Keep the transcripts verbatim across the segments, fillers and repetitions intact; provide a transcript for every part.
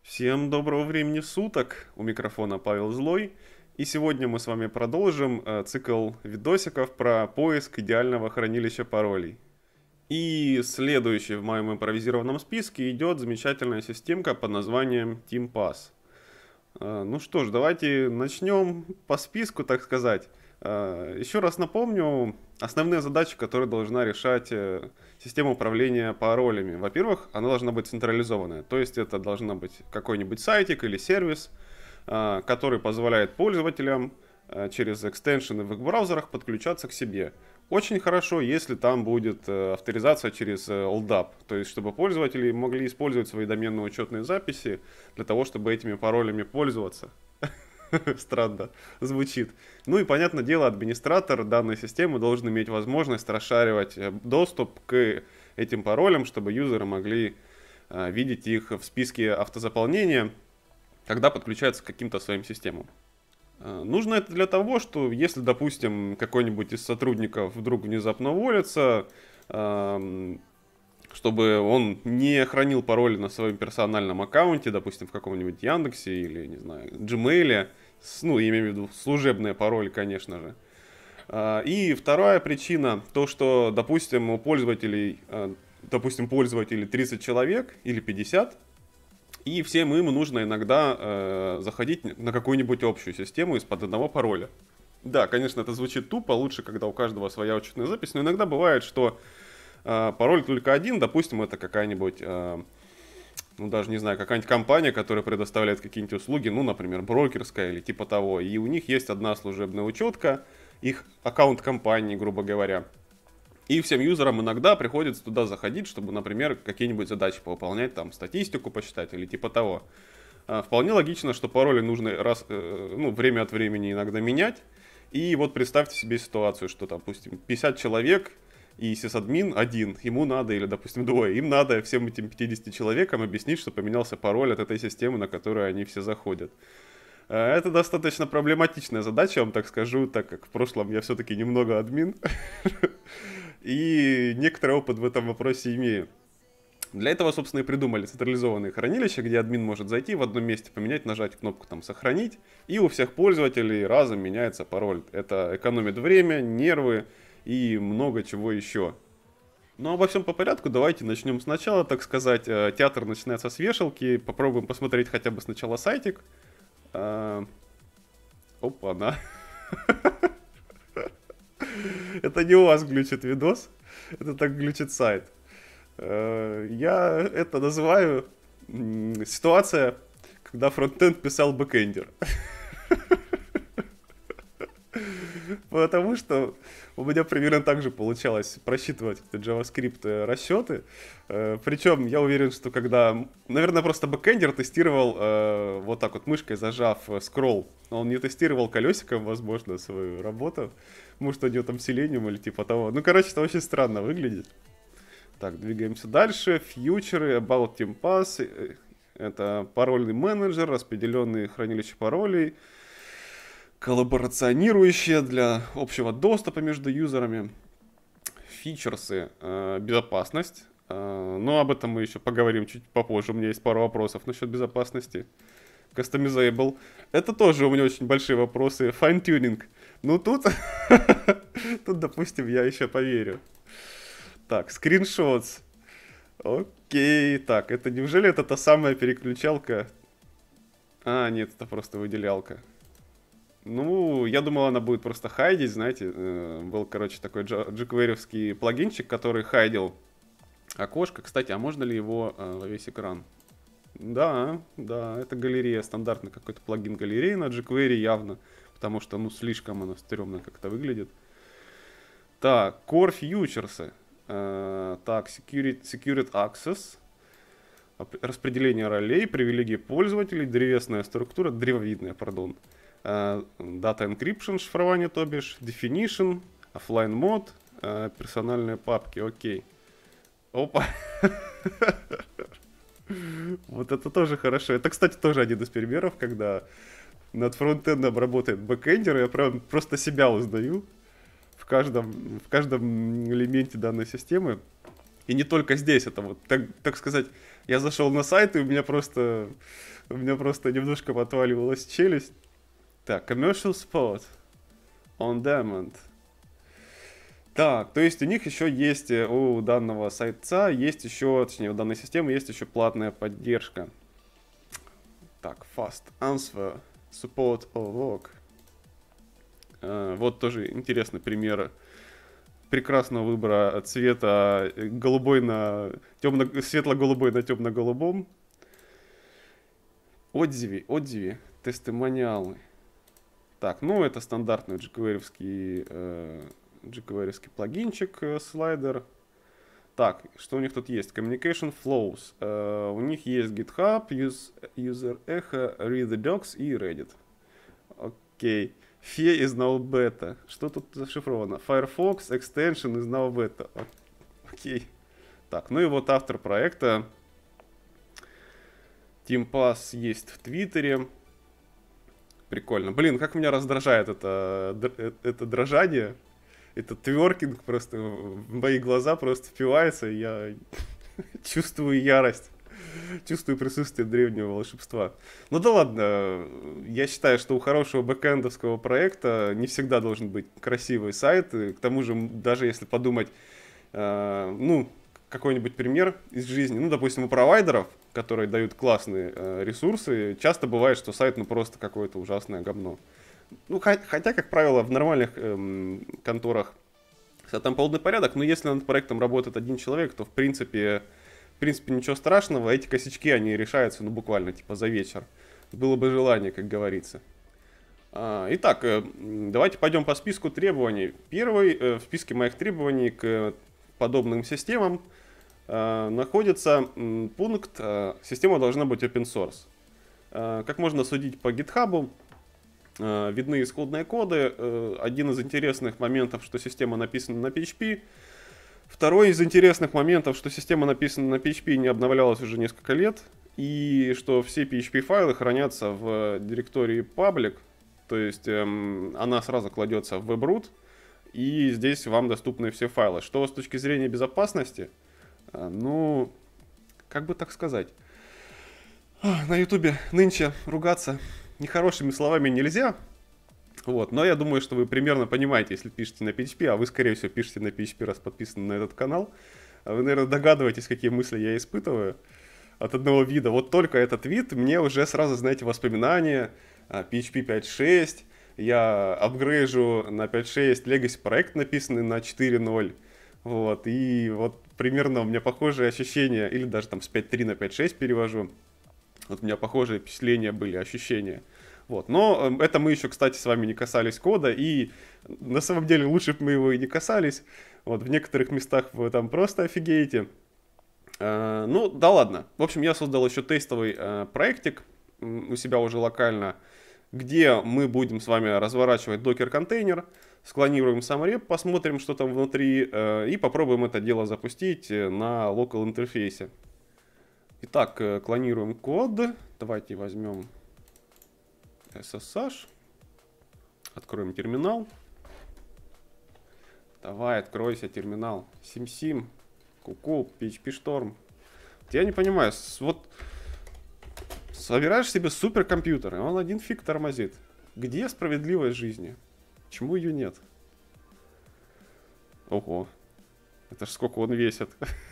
Всем доброго времени суток, у микрофона Павел Злой, и сегодня мы с вами продолжим э, цикл видосиков про поиск идеального хранилища паролей. И следующий в моем импровизированном списке идет замечательная системка под названием TeamPass. Э, ну что ж, давайте начнем по списку, так сказать. Э, еще раз напомню основные задачи, которые должна решать э, система управления паролями. Во-первых, она должна быть централизованная, то есть это должна быть какой-нибудь сайтик или сервис, э, который позволяет пользователям э, через экстеншены в их браузерах подключаться к себе. Очень хорошо, если там будет э, авторизация через э, L D A P, то есть чтобы пользователи могли использовать свои доменные учетные записи для того, чтобы этими паролями пользоваться. Странно звучит. Ну и, понятное дело, администратор данной системы должен иметь возможность расшаривать доступ к этим паролям, чтобы юзеры могли э, видеть их в списке автозаполнения, когда подключаются к каким-то своим системам. Э, нужно это для того, что если, допустим, какой-нибудь из сотрудников вдруг внезапно уволится, э, чтобы он не хранил пароли на своем персональном аккаунте, допустим, в каком-нибудь Яндексе или, не знаю, Gmail, ну, я имею в виду служебные пароли, конечно же. И вторая причина, то, что, допустим, у пользователей, допустим, пользователей тридцать человек или пятьдесят, и всем им нужно иногда заходить на какую-нибудь общую систему из-под одного пароля. Да, конечно, это звучит тупо, лучше, когда у каждого своя учетная запись, но иногда бывает, что пароль только один, допустим, это какая-нибудь, ну даже не знаю, какая-нибудь компания, которая предоставляет какие-нибудь услуги, ну, например, брокерская или типа того, и у них есть одна служебная учетка, их аккаунт компании, грубо говоря. И всем юзерам иногда приходится туда заходить, чтобы, например, какие-нибудь задачи повыполнять, там, статистику почитать или типа того. Вполне логично, что пароли нужно раз, ну, время от времени иногда менять. И вот представьте себе ситуацию, что, допустим, пятьдесят человек, и сисадмин один, ему надо, или, допустим, двое, им надо всем этим пятидесяти человекам объяснить, что поменялся пароль от этой системы, на которую они все заходят. Это достаточно проблематичная задача, я вам так скажу, так как в прошлом я все-таки немного админ, и некоторый опыт в этом вопросе имею. Для этого, собственно, и придумали централизованные хранилища, где админ может зайти в одном месте, поменять, нажать кнопку там «Сохранить», и у всех пользователей разом меняется пароль. Это экономит время, нервы и много чего еще. Но обо всем по порядку, давайте начнем сначала, так сказать. Театр начинается с вешалки, попробуем посмотреть хотя бы сначала сайтик. Опа-на. Это не у вас глючит видос, это так глючит сайт. Я это называю ситуация, когда фронтенд писал бэкэндер. Потому что у меня примерно так же получалось просчитывать JavaScript расчеты. Причем я уверен, что когда... Наверное, просто бэкэндер тестировал вот так вот мышкой, зажав скролл. Он не тестировал колесиком, возможно, свою работу. Может, у него там Selenium или типа того. Ну, короче, это очень странно выглядит. Так, двигаемся дальше. Фьючеры, About TeamPass. Это парольный менеджер, распределенные хранилища паролей, коллаборационирующие для общего доступа между юзерами. Фичерсы, э, безопасность. Э, но об этом мы еще поговорим чуть попозже. У меня есть пару вопросов насчет безопасности. Customizable. Это тоже у меня очень большие вопросы. Fine-tuning. Ну тут, тут, допустим, я еще поверю. Так, скриншотс. Окей, так, это неужели это та самая переключалка? А, нет, это просто выделялка. Ну, я думал, она будет просто хайдить, знаете. Был, короче, такой jQuery-овский плагинчик, который хайдил окошко. Кстати, а можно ли его во весь экран? Да, да, это галерея, стандартный какой-то плагин галереи на jQuery явно. Потому что, ну, слишком она стрёмно как-то выглядит. Так, Core Futures. Uh, так, security, Secured Access, распределение ролей, привилегии пользователей, древесная структура, древовидная, пардон, uh, Data Encryption, шифрование, то бишь, Definition, Offline мод, uh, персональные папки, окей. Опа. Вот это тоже хорошо. Это, кстати, тоже один из примеров, когда над фронтендом работает бэкэндер, я прям просто себя узнаю. В каждом, в каждом элементе данной системы. И не только здесь, это вот, так, так сказать, я зашел на сайт, и у меня просто, у меня просто немножко отваливалась челюсть. Так, commercial spot on demand. Так, то есть у них еще есть, у данного сайта есть еще, точнее, у данной системы есть еще платная поддержка. Так, fast answer, support or log. Uh, вот тоже интересный пример прекрасного выбора цвета голубой на темно, светло-голубой на темно-голубом. Отзывы, отзывы, тестимониалы. Так, ну это стандартный jQuery-овский, э, jQuery-овский плагинчик, э, слайдер. Так, что у них тут есть? Communication Flows. Э, у них есть GitHub, use, User Echo, Read the Docs и Reddit. Окей. Fear is now beta. Что тут зашифровано? Firefox extension is now beta. Окей. Так, ну и вот автор проекта. Team Pass есть в Твиттере. Прикольно. Блин, как меня раздражает это, это дрожание. Это тверкинг просто в мои глаза просто впивается. И я чувствую ярость. Чувствую присутствие древнего волшебства. Ну да ладно, я считаю, что у хорошего бэкэндовского проекта не всегда должен быть красивый сайт. И к тому же, даже если подумать, э, ну, какой-нибудь пример из жизни, ну, допустим, у провайдеров, которые дают классные э, ресурсы, часто бывает, что сайт, ну, просто какое-то ужасное говно. Ну, хотя, как правило, в нормальных э, конторах там полный порядок, но если над проектом работает один человек, то, в принципе... В принципе, ничего страшного, эти косячки, они решаются, ну, буквально, типа, за вечер. Было бы желание, как говорится. А, итак, давайте пойдем по списку требований. Первый в списке моих требований к подобным системам находится пункт «Система должна быть open source». Как можно судить по GitHub, видны исходные коды. Один из интересных моментов, что система написана на пи эйч пи. Второй из интересных моментов, что система написана на пи эйч пи и не обновлялась уже несколько лет, и что все пи эйч пи-файлы хранятся в директории public, то есть эм, она сразу кладется в webroot, и здесь вам доступны все файлы. Что с точки зрения безопасности, э, ну, как бы так сказать, на ютубе нынче ругаться нехорошими словами нельзя. Вот, но я думаю, что вы примерно понимаете, если пишете на пи эйч пи, а вы, скорее всего, пишете на пи эйч пи, раз подписаны на этот канал. Вы, наверное, догадываетесь, какие мысли я испытываю от одного вида. Вот только этот вид, мне уже сразу, знаете, воспоминания, пи эйч пи пять точка шесть, я апгрейжу на пять точка шесть, Legacy проект написанный на четыре ноль. Вот, и вот примерно у меня похожие ощущения, или даже там с пять точка три на пять точка шесть перевожу. Вот у меня похожие впечатления были, ощущения. Вот. Но это мы еще, кстати, с вами не касались кода, и на самом деле лучше бы мы его и не касались. Вот, в некоторых местах вы там просто офигеете. А, ну, да ладно. В общем, я создал еще тестовый а, проектик у себя уже локально, где мы будем с вами разворачивать докер-контейнер, склонируем сам реп, посмотрим, что там внутри, а, и попробуем это дело запустить на local интерфейсе. Итак, клонируем код. Давайте возьмем эс эс эйч. Откроем терминал. Давай, откройся, терминал. Сим-сим, ку-ку, пи эйч пи-шторм. Я не понимаю, вот собираешь себе суперкомпьютер, и он один фиг тормозит. Где справедливость жизни? Почему ее нет? Ого, это ж сколько он весит.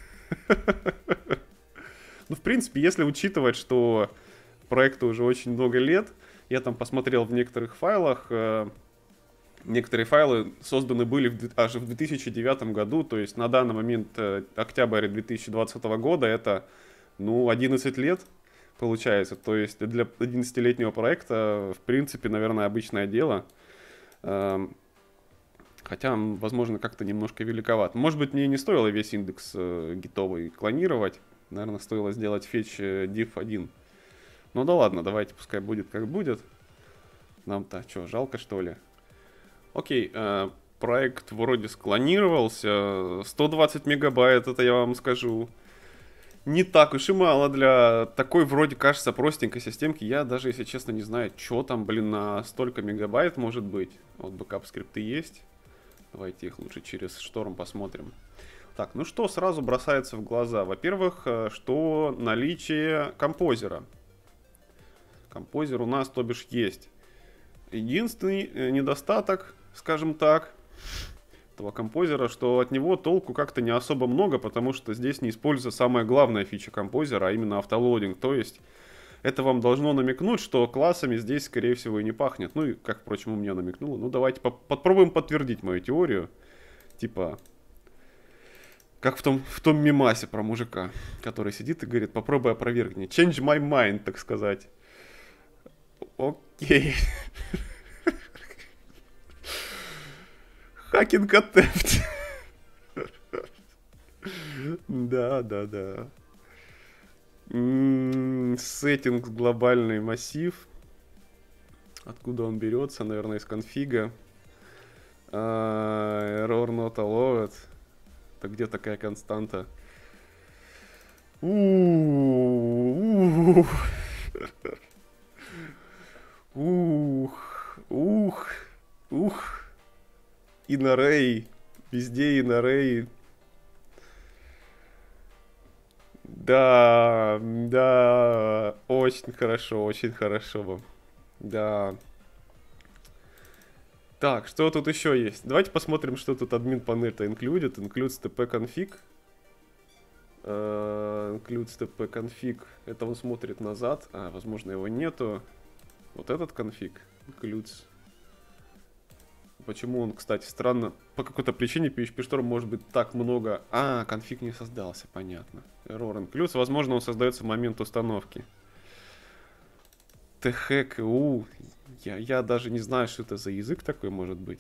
Ну, в принципе, если учитывать, что проекту уже очень много лет, я там посмотрел в некоторых файлах, э, некоторые файлы созданы были в, аж в две тысячи девятом году, то есть на данный момент э, октябрь две тысячи двадцатого года, это, ну, одиннадцать лет получается, то есть для одиннадцатилетнего проекта, в принципе, наверное, обычное дело, э, хотя, возможно, как-то немножко великоват. Может быть, мне не стоило весь индекс э, гитовый клонировать, наверное, стоило сделать fetch div один. Ну да ладно, давайте, пускай будет как будет. Нам-то что, жалко что ли? Окей, э, проект вроде склонировался. сто двадцать мегабайт, это я вам скажу. Не так уж и мало для такой, вроде кажется, простенькой системки. Я даже, если честно, не знаю, что там, блин, на столько мегабайт может быть. Вот бэкап скрипты есть. Давайте их лучше через шторм посмотрим. Так, ну что сразу бросается в глаза? Во-первых, э, что наличие композера. Композер у нас, то бишь, есть. Единственный э, недостаток, скажем так, этого композера, что от него толку как-то не особо много, потому что здесь не используется самая главная фича композера, а именно автолодинг. То есть это вам должно намекнуть, что классами здесь, скорее всего, и не пахнет. Ну и, как, впрочем, у меня намекнуло. Ну давайте попробуем подтвердить мою теорию. Типа, как в том, в том мемасе про мужика, который сидит и говорит, попробуй опровергни. Change my mind, так сказать. Окей. Хакинг attempt. Да, да, да. Сеттинг глобальный массив. Откуда он берется? Наверное, из конфига. Uh, error not allowed. Это где такая константа? Ух, ух, ух, ух. In-array. Везде in-array. Да, да, очень хорошо, очень хорошо. Да. Так, что тут еще есть? Давайте посмотрим, что тут админ панель-то included. Includes tp-config. Uh, includes tp-config. Это он смотрит назад. А, возможно, его нету. Вот этот конфиг. Includes. Почему он, кстати, странно. По какой-то причине пи эйч пи Storm может быть так много. А, конфиг не создался, понятно. Error includes. Возможно, он создается в момент установки. ТХКУ. Я, я даже не знаю, что это за язык такой может быть.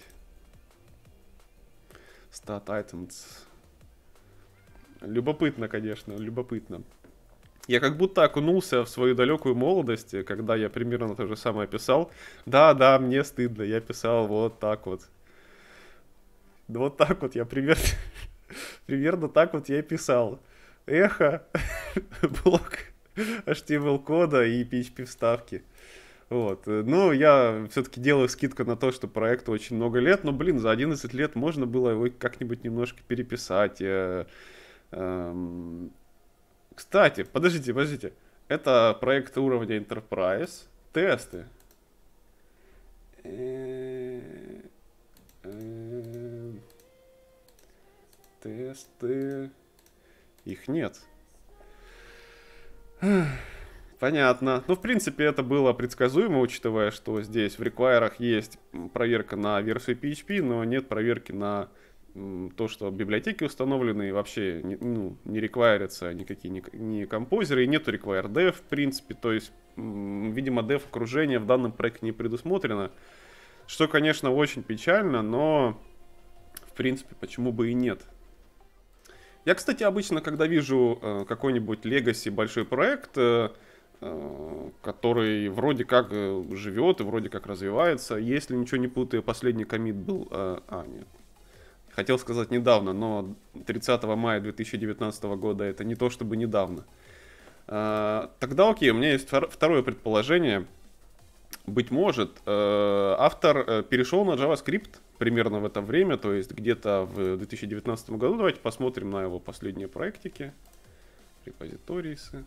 Stat items. Любопытно, конечно, любопытно. Я как будто окунулся в свою далекую молодость, когда я примерно то же самое писал. Да, да, мне стыдно, я писал вот так вот. Вот так вот я примерно, примерно так вот я и писал. Эхо, блок эйч ти эм эл кода и пи эйч пи вставки. Вот. Ну, я все-таки делаю скидку на то, что проекту очень много лет, но, блин, за одиннадцать лет можно было его как-нибудь немножко переписать. Кстати, подождите, подождите. Это проект уровня Enterprise. Тесты. Тесты. Их нет. Понятно. Ну, в принципе, это было предсказуемо, учитывая, что здесь в require есть проверка на версию пи эйч пи, но нет проверки на то, что библиотеки установлены, и вообще не, ну, не реквайрятся никакие ни, ни композеры, и нету require dev, в принципе. То есть, видимо, dev окружение в данном проекте не предусмотрено. Что, конечно, очень печально, но, в принципе, почему бы и нет. Я, кстати, обычно, когда вижу э, какой-нибудь legacy большой проект, э, э, который вроде как э, живет и вроде как развивается, если ничего не путаю, последний коммит был... Э, а, нет. Хотел сказать недавно, но тридцатого мая две тысячи девятнадцатого года это не то чтобы недавно. Э, тогда окей, у меня есть второе предположение. Быть может, э, автор э, перешел на JavaScript примерно в это время, то есть где-то в две тысячи девятнадцатом году. Давайте посмотрим на его последние проектики. Репозиторисы.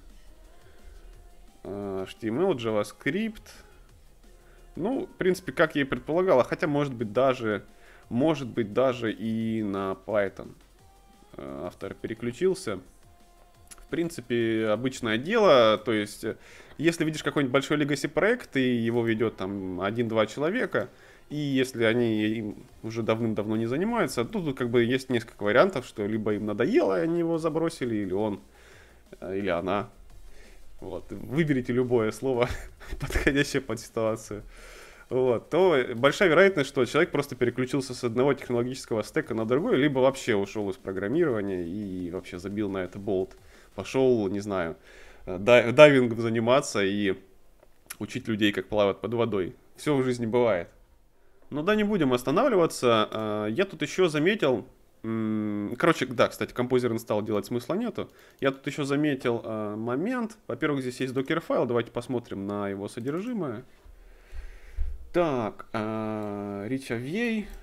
эйч ти эм эл, JavaScript. Ну, в принципе, как я и предполагал, хотя может быть даже, может быть даже и на Python автор переключился. В принципе, обычное дело, то есть, если видишь какой-нибудь большой legacy проект, и его ведет там один-два человека, и если они им уже давным-давно не занимаются, то тут как бы есть несколько вариантов, что либо им надоело, и они его забросили, или он, или она. Вот. Выберите любое слово, подходящее под ситуацию. Вот. То большая вероятность, что человек просто переключился с одного технологического стека на другой, либо вообще ушел из программирования и вообще забил на это болт. Пошел, не знаю, дайвингом заниматься и учить людей, как плавать под водой. Все в жизни бывает. Но да, не будем останавливаться. Я тут еще заметил... Короче, да, кстати, композер инсталл делать смысла нету. Я тут еще заметил момент. Во-первых, здесь есть докер-файл. Давайте посмотрим на его содержимое. Так, rich-ave.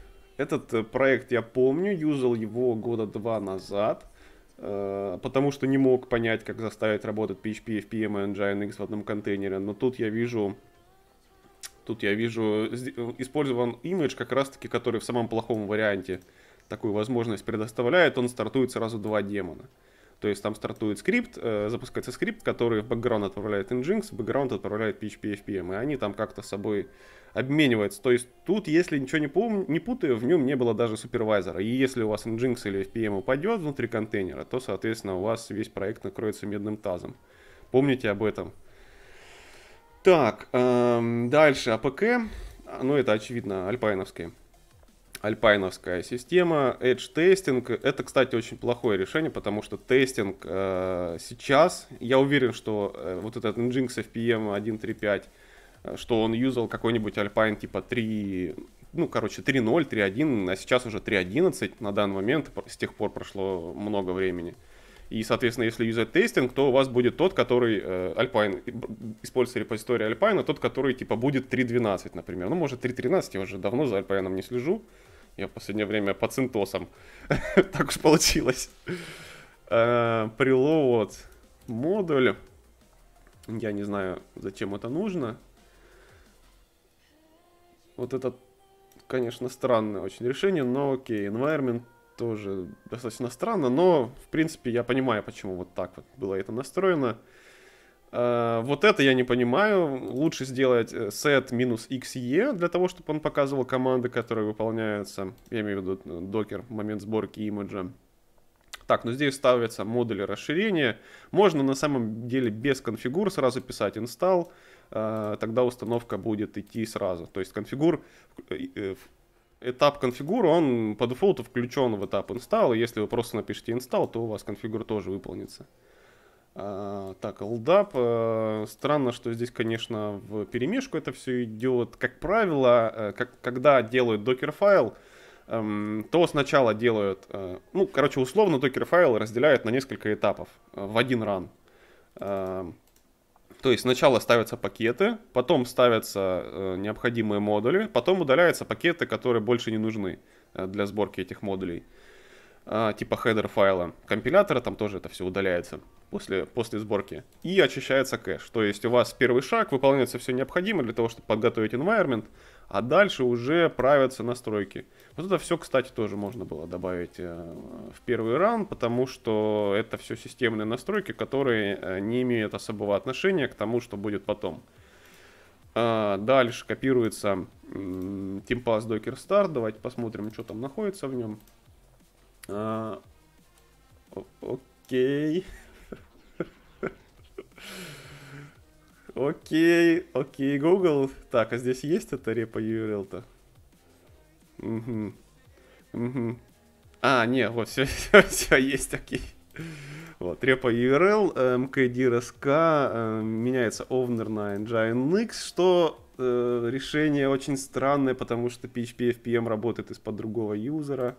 Этот э, проект я помню, юзал его года два назад, э, потому что не мог понять, как заставить работать пи эйч пи, эф пи эм и Nginx в одном контейнере. Но тут я вижу, тут я вижу использован имидж, как раз таки, который в самом плохом варианте такую возможность предоставляет. Он стартует сразу два демона. То есть там стартует скрипт, э, запускается скрипт, который в бэкграунд отправляет Nginx, в бэкграунд отправляет пи эйч пи, эф пи эм, и они там как-то с собой обмениваются. То есть тут, если ничего не, пом- не путаю, в нем не было даже супервайзера. И если у вас Nginx или эф пи эм упадет внутри контейнера, то, соответственно, у вас весь проект накроется медным тазом. Помните об этом. Так, эм, дальше эй пи кей. Ну, это, очевидно, альпайновские. Альпайновская система, Edge тестинг. Это, кстати, очень плохое решение, потому что тестинг э, сейчас, я уверен, что э, вот этот Nginx эф пи эм один точка три пять, э, что он юзал какой-нибудь Alpine типа три, ну, короче, три ноль, три один, а сейчас уже три одиннадцать на данный момент, с тех пор прошло много времени. И, соответственно, если юзать тестинг, то у вас будет тот, который э, Alpine, используется репозиторий Alpine, тот, который типа будет три двенадцать, например. Ну, может, три тринадцать, я уже давно за Alpine не слежу. Я в последнее время по центосам. Так уж получилось. Preload модуль. Я не знаю, зачем это нужно. Вот это, конечно, странное очень решение, но окей. Environment тоже достаточно странно, но, в принципе, я понимаю, почему вот так вот было это настроено. Uh, вот это я не понимаю. Лучше сделать set-xe для того, чтобы он показывал команды, которые выполняются. Я имею в виду докер в момент сборки имиджа. Так, ну здесь ставятся модули расширения. Можно на самом деле без конфигур сразу писать install. Uh, тогда установка будет идти сразу. То есть конфигур, этап конфигур, он по дефолту включен в этап install. И если вы просто напишите install, то у вас конфигур тоже выполнится. Uh, так, LDAP. Uh, странно, что здесь, конечно, в перемешку это все идет. Как правило, uh, как, когда делают докер-файл, um, то сначала делают, uh, ну, короче, условно докер-файл разделяют на несколько этапов uh, в один ран. Uh, то есть сначала ставятся пакеты, потом ставятся uh, необходимые модули, потом удаляются пакеты, которые больше не нужны uh, для сборки этих модулей. Uh, типа хедер файла компилятора, там тоже это все удаляется после, после сборки. И очищается кэш. То есть у вас первый шаг, выполняется все необходимое для того, чтобы подготовить environment, а дальше уже правятся настройки. Вот это все, кстати, тоже можно было добавить uh, в первый ран, потому что это все системные настройки, которые uh, не имеют особого отношения к тому, что будет потом. Uh, дальше копируется um, TeamPass Docker Start. Давайте посмотрим, что там находится в нем. А, окей. Окей, окей, Google. Так, а здесь есть эта репа ю ар эл-то? Угу. Угу. А, не, вот, все, все, все есть, окей. Вот, репа ю ар эл, mkdir.sk, меняется owner на Nginx, что э, решение очень странное, потому что пи эйч пи эф пи эм работает из-под другого юзера.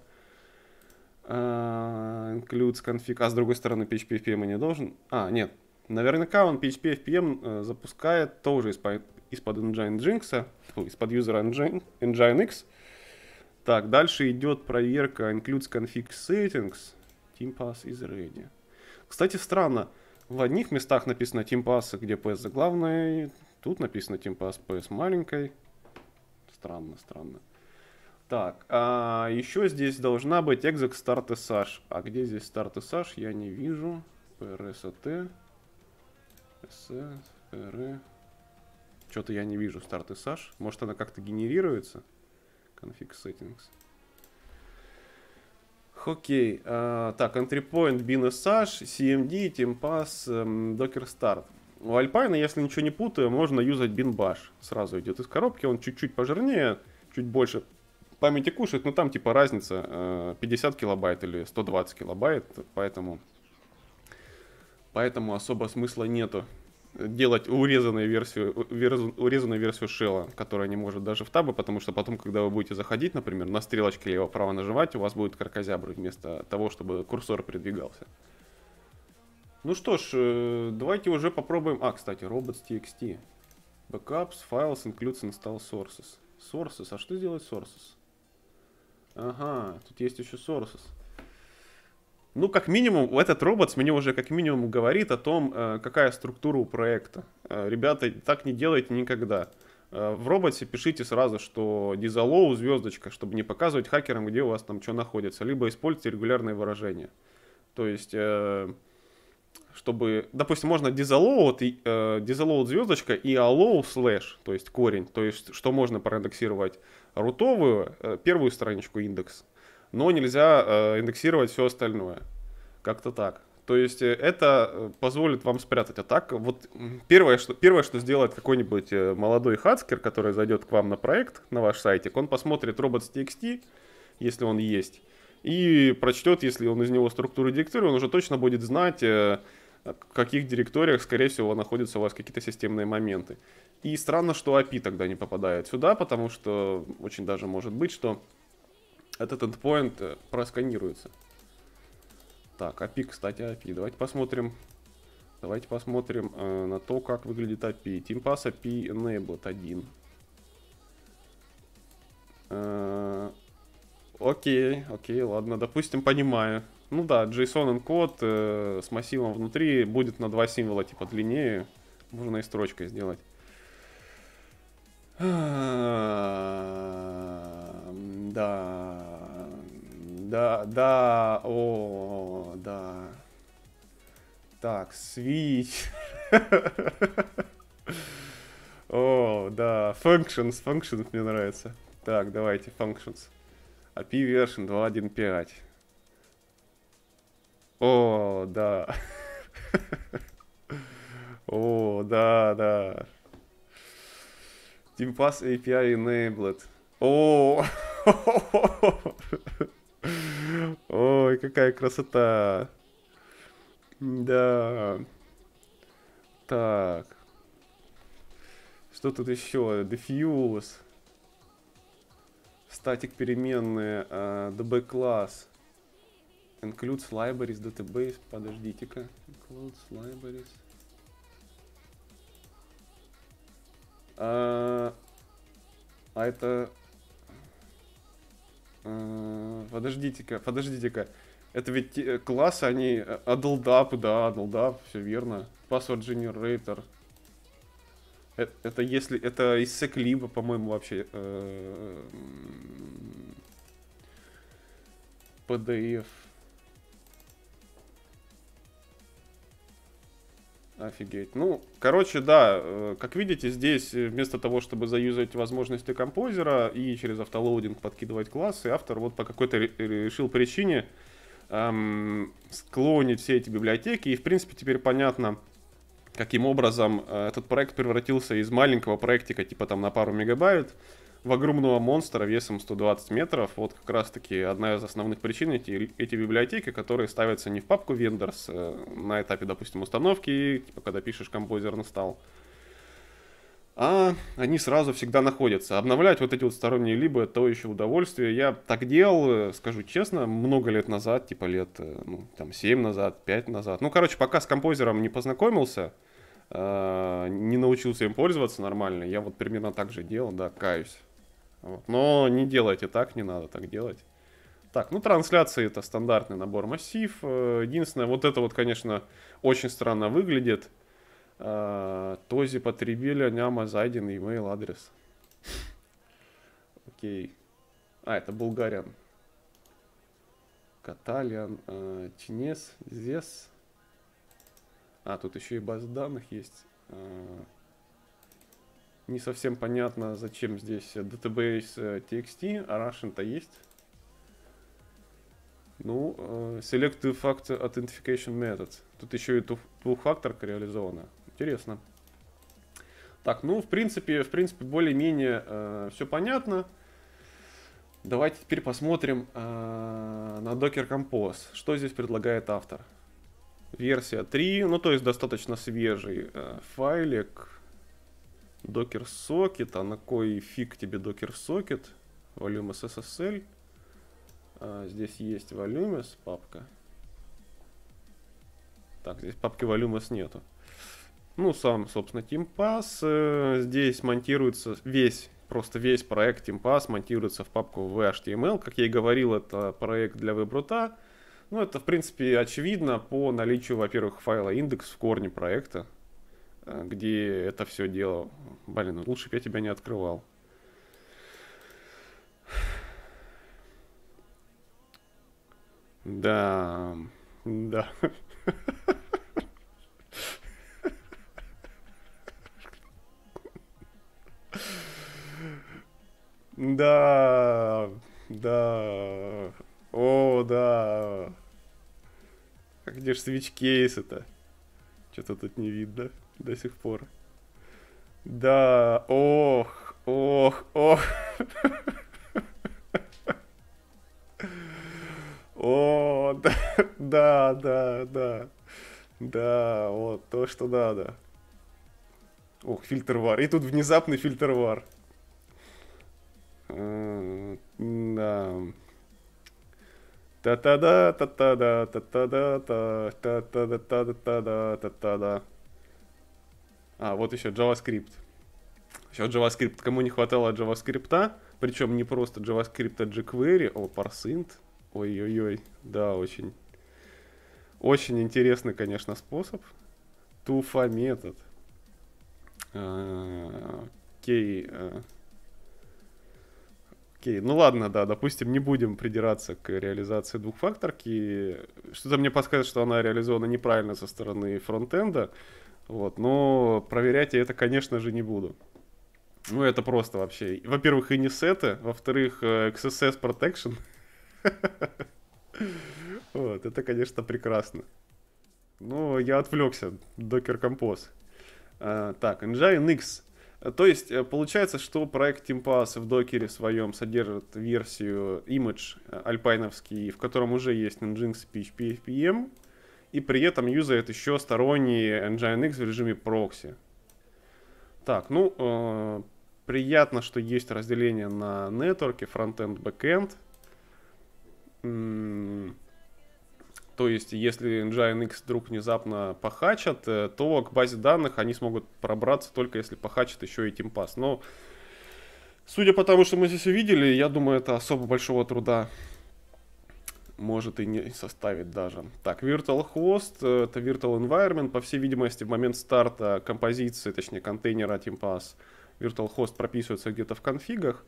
Uh, includes config. А с другой стороны пи эйч пи эф пи эм не должен. А, нет. Наверняка он пи эйч пи эф пи эм uh, запускает тоже из-под, из-под Nginx, из-под юзера Engine, Nginx. Так, дальше идет проверка includes config settings. TeamPass is ready. Кстати, странно. В одних местах написано TeamPass, где пи эс заглавной. Тут написано TeamPass пи эс маленькой. Странно, странно. Так, а еще здесь должна быть exec start sh. А где здесь start sh? Я не вижу. prsat. s, r. Что-то я не вижу start sh. Может, она как-то генерируется? Config settings. Окей. А, так, entry point, bin sh, cmd, tempass, um, docker start. У Alpine, если ничего не путаю, можно юзать bin bash. Сразу идет из коробки. Он чуть-чуть пожирнее, чуть больше памяти кушает, но там типа разница э, пятьдесят килобайт или сто двадцать килобайт, поэтому, поэтому особо смысла нету делать урезанную версию, урезанную версию шелла, которая не может даже в табы, потому что потом, когда вы будете заходить, например, на стрелочке лево-право нажимать, у вас будет кракозябры вместо того, чтобы курсор передвигался. Ну что ж, э, давайте уже попробуем. А, кстати, robots.txt. Backups, files, includes install sources. Sources, а что делать sources? Ага, тут есть еще sources. Ну, как минимум, этот робот мне уже как минимум говорит о том, э, какая структура у проекта. Э, Ребята, так не делайте никогда. Э, В роботе пишите сразу, что disallow звездочка, чтобы не показывать хакерам, где у вас там что находится. Либо используйте регулярные выражения. То есть, э, чтобы, допустим, можно disallowed, и, э, disallowed звездочка и allow slash, то есть корень. То есть, что можно проиндексировать рутовую, э, первую страничку индекс, но нельзя э, индексировать все остальное. Как-то так. То есть э, это э, позволит вам спрятать. А так, вот м, первое, что, первое, что сделает какой-нибудь э, молодой хацкер, который зайдет к вам на проект, на ваш сайтик, он посмотрит robots.txt, если он есть, и прочтет, если он из него структуру директории, он уже точно будет знать, э, в каких директориях, скорее всего, находятся у вас какие-то системные моменты. И странно, что эй пи ай тогда не попадает сюда, потому что очень даже может быть, что этот endpoint э, просканируется. Так, эй пи ай, кстати, эй пи ай. Давайте посмотрим. Давайте посмотрим э, на то, как выглядит эй пи ай. TeamPass эй пи ай Enabled один. Э, окей, окей, ладно, допустим, понимаю. Ну да, JSON encode э, с массивом внутри будет на два символа типа длиннее. Можно и строчкой сделать. Да, да, да, о, да. Так, switch. О, да, functions, functions мне нравится. Так, давайте, functions. эй пи ай version два точка один точка пять. О, да. О, да, да. TeamPass эй пи ай enabled. О, ой, какая красота. Да. Так. Что тут еще? Diffuse. Статик переменные. Uh, ди би класс. Includes libraries, database. Подождите-ка. Includes libraries. А, а это... А, подождите-ка, подождите-ка. Это ведь э, классы, они... Adldap, да, Adldap, все верно. Password Generator. Это, это если... Это из секлиба, по-моему, вообще. Э, пи ди эф. Офигеть. Ну, короче, да, э, как видите, здесь э, вместо того, чтобы заюзать возможности композера и через автолоудинг подкидывать классы, автор вот по какой-то ре- решил причине эм, склонить все эти библиотеки. И, в принципе, теперь понятно, каким образом э, этот проект превратился из маленького проектика, типа там на пару мегабайт, в огромного монстра весом сто двадцать метров. Вот как раз таки одна из основных причин эти, эти библиотеки, которые ставятся не в папку vendors э, на этапе, допустим, установки, типа когда пишешь композер install, а они сразу всегда находятся. Обновлять вот эти вот сторонние либо то еще удовольствие. Я так делал, скажу честно, много лет назад, типа лет, ну, там, семь назад, пять назад. Ну, короче, пока с композером не познакомился, э, не научился им пользоваться нормально, я вот примерно так же делал, да, каюсь. Вот. Но не делайте так, не надо так делать. Так, ну трансляции это стандартный набор массив. Единственное, вот это вот, конечно, очень странно выглядит. Този потребили, няма зайден, email адрес. Окей. А, это Булгариан. Каталиан, Чинес, Зес. А, тут еще и база данных есть. Не совсем понятно, зачем здесь database txt, а Russian-то есть. Ну, Selective Factor Authentication Methods. Тут еще и двухфакторка реализована. Интересно. Так, ну, в принципе, в принципе, более-менее э, все понятно. Давайте теперь посмотрим э, на Docker Compose. Что здесь предлагает автор? Версия три, ну, то есть достаточно свежий э, файлик. Docker Socket, а на кой фиг тебе Docker Socket? Volumes эс эс эл. А, здесь есть Volumes папка. Так, здесь папки Volumes нету. Ну, сам, собственно, TeamPass. Здесь монтируется весь просто весь проект TeamPass монтируется в папку ви эйч ти эм эл. Как я и говорил, это проект для веб-рута. Ну, это, в принципе, очевидно по наличию, во-первых, файла индекс в корне проекта, где это все дело. Блин, ну лучше бы я тебя не открывал. Да, да. Да, да. О, да. А где ж switch кейсы-то? Что-то тут не видно до сих пор. Да, ох, ох, ох. О, да, да, да, да. Да, вот то, что надо. Ох, фильтр вар. И тут внезапный фильтр вар. Да. Та-та-да, та-та-да, та-та-да, та-та-да, та-та-да. А, вот еще JavaScript. Еще JavaScript. Кому не хватало JavaScript, причем не просто JavaScript, а jQuery. О, parsint. Ой-ой-ой. Да, очень. Очень интересный, конечно, способ. Туфа метод. Окей. Окей, ну ладно, да, допустим, не будем придираться к реализации двухфакторки. Что-то мне подсказывает, что она реализована неправильно со стороны фронтенда. Вот, но проверять я это, конечно же, не буду. Ну, это просто вообще. Во-первых, и не сеты, во-вторых, икс эс эс Protection. Вот, это, конечно, прекрасно. Но я отвлекся. Docker Compose. Так, Nginx. То есть, получается, что проект TeamPass в докере своем содержит версию image альпайновский, в котором уже есть Nginx пи эйч пи эф пи эм, и при этом юзает еще сторонний Nginx в режиме прокси. Так, ну, э, приятно, что есть разделение на нетворке, фронтенд, бэкенд. То есть, если Nginx вдруг внезапно похачат, то к базе данных они смогут пробраться только если похачат еще и TeamPass. Но, судя по тому, что мы здесь увидели, я думаю, это особо большого труда может и не составить даже. Так, Virtual Host, это Virtual Environment. По всей видимости, в момент старта композиции, точнее контейнера TeamPass, Virtual Host прописывается где-то в конфигах.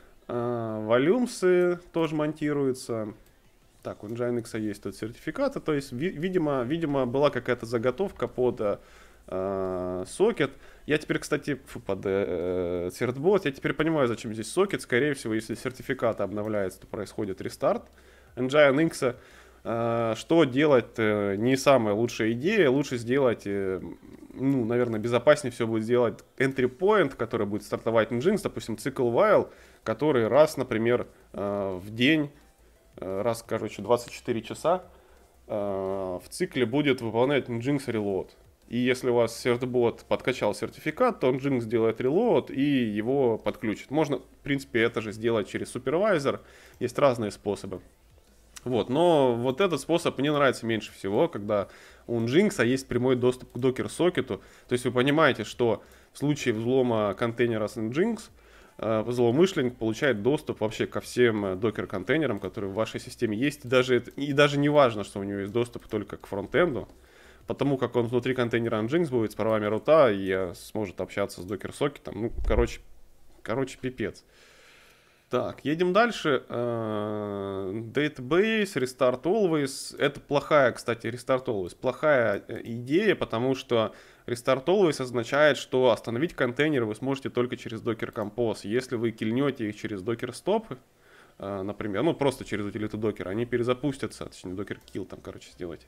Volumes тоже монтируются. Так, у Nginx есть тут сертификаты, то есть, ви видимо, видимо, была какая-то заготовка под э, сокет. Я теперь, кстати, фу, под э, CertBot, я теперь понимаю, зачем здесь сокет. Скорее всего, если сертификаты обновляются, то происходит рестарт Nginx. Э, что делать, э, не самая лучшая идея. Лучше сделать, э, ну, наверное, безопаснее всего будет сделать entry point, который будет стартовать Nginx, допустим, цикл while, который раз, например, э, в день, раз, короче, двадцать четыре часа э, в цикле будет выполнять Nginx reload. И если у вас CertBot подкачал сертификат, то Nginx делает reload и его подключит. Можно, в принципе, это же сделать через супервайзер. Есть разные способы. Вот, но вот этот способ мне нравится меньше всего, когда у Nginx есть прямой доступ к докер-сокету. То есть вы понимаете, что в случае взлома контейнера с Nginx злоумышленник получает доступ вообще ко всем докер-контейнерам, которые в вашей системе есть. И даже, и даже не важно, что у него есть доступ только к фронтенду, потому как он внутри контейнера Nginx будет с правами рута и сможет общаться с докер-сокетом. Ну, короче, короче, пипец. Так, едем дальше. Database, Restart Always. Это плохая, кстати, Restart Always. Плохая идея, потому что Restart Always означает, что остановить контейнеры вы сможете только через Docker Compose. Если вы кильнете их через Docker Stop, например, ну просто через утилиту Docker, они перезапустятся, точнее Docker Kill там, короче, сделайте.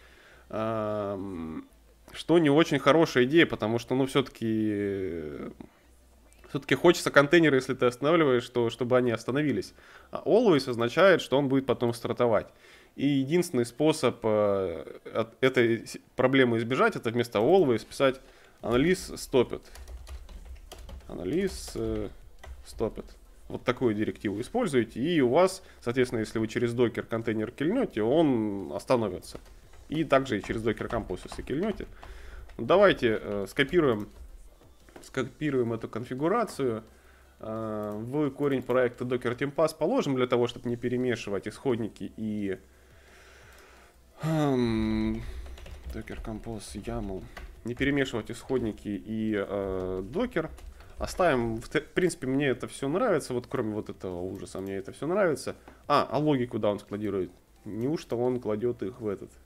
Что не очень хорошая идея, потому что, ну, все-таки... Все-таки хочется контейнеры, если ты останавливаешь, то чтобы они остановились. А always означает, что он будет потом стартовать. И единственный способ э, от этой проблемы избежать, это вместо always писать analyze stopped. Analyze э, stopped. Вот такую директиву используете, и у вас, соответственно, если вы через Docker контейнер кильнете, он остановится. И также и через Docker Compose, если кильнете. Давайте э, скопируем. Скопируем эту конфигурацию. в корень проекта Docker Team Pass положим для того, чтобы не перемешивать исходники и Docker Compose YAML, не перемешивать исходники и э, Docker. Оставим, в принципе, мне это все нравится, вот кроме вот этого ужаса, мне это все нравится. А, а логи куда он складирует? Неужто он кладет их в этот,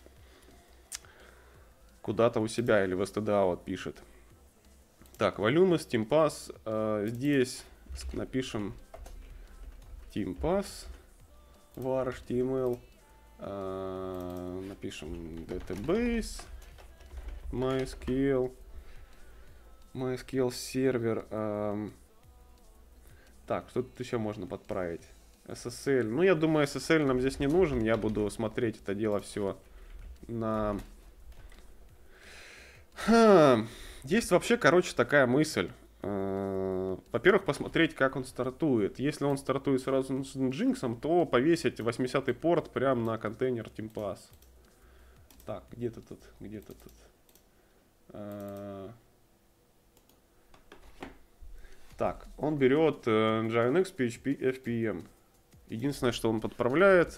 куда-то у себя или в эс ти ди аут пишет. Так, volumes, Team Pass, э, здесь напишем Team Pass, var эйч ти эм эл, э, напишем database, MySQL, MySQL сервер. Э, так, что тут еще можно подправить? эс эс эл. Ну, я думаю, эс эс эл нам здесь не нужен. Я буду смотреть это дело все на... Ха. Есть вообще, короче, такая мысль. Э, во-первых, посмотреть, как он стартует. Если он стартует сразу с Nginx, то повесить восьмидесятый порт прямо на контейнер Team Pass. Так, где-то тут, где-то тут. Э, так, он берет Nginx пи эйч пи эф пи эм. Единственное, что он подправляет,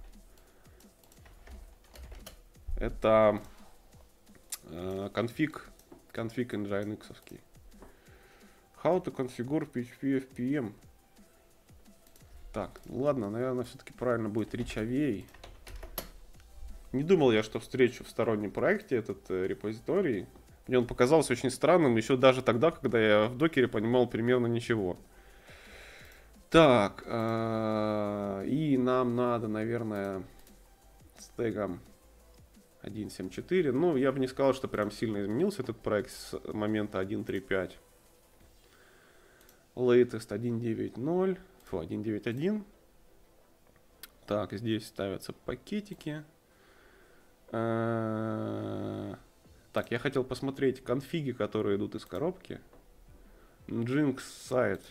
это э, конфиг, конфиг Nginx-овский. How to configure пи эйч пи эф пи эм. Так, ладно, наверное, все-таки правильно будет reach-away. Не думал я, что встречу в стороннем проекте этот э, репозиторий. Мне он показался очень странным, еще даже тогда, когда я в докере понимал примерно ничего. Так, э, и нам надо, наверное, с тегом один точка семь точка четыре. Ну, я бы не сказал, что прям сильно изменился этот проект с момента один точка три точка пять. Latest один точка девять точка ноль, фу, один точка девять точка один. Так, здесь ставятся пакетики. Э, так, я хотел посмотреть конфиги, которые идут из коробки. Nginx сайт.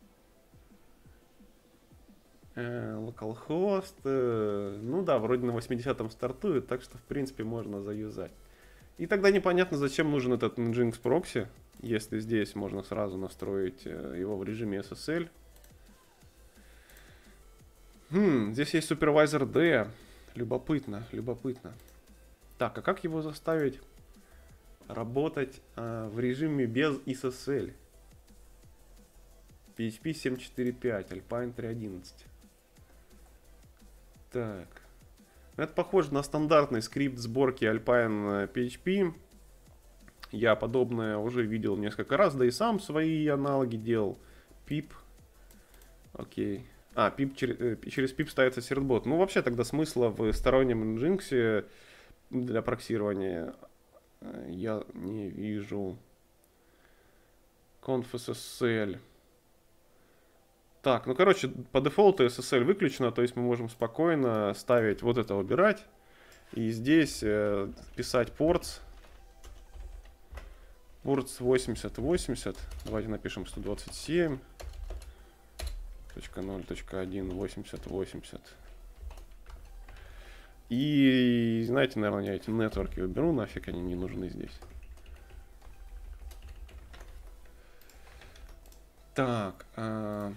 Localhost, э, ну да, вроде на восьмидесятом стартует, так что в принципе можно заюзать. И тогда непонятно, зачем нужен этот Nginx прокси, если здесь можно сразу настроить э, его в режиме эс эс эл. Хм, здесь есть супервайзер D, любопытно, любопытно. Так, а как его заставить работать э, в режиме без эс эс эл? пи эйч пи семь точка четыре точка пять, Alpine три точка одиннадцать. Так. Это похоже на стандартный скрипт сборки Alpine пи эйч пи. Я подобное уже видел несколько раз, да и сам свои аналоги делал. Pip. Окей. А, pip, через, через pip ставится сертбот. Ну, вообще тогда смысла в стороннем Nginx для проксирования я не вижу. Conf эс эс эл. Так, ну короче, по дефолту эс эс эл выключено, то есть мы можем спокойно ставить, вот это убирать. И здесь э, писать ports. Ports восемьдесят восемьдесят. Давайте напишем сто двадцать семь точка ноль точка один восемьдесят восемьдесят. И, знаете, наверное, я эти нетворки уберу, нафиг они не нужны здесь. Так, э,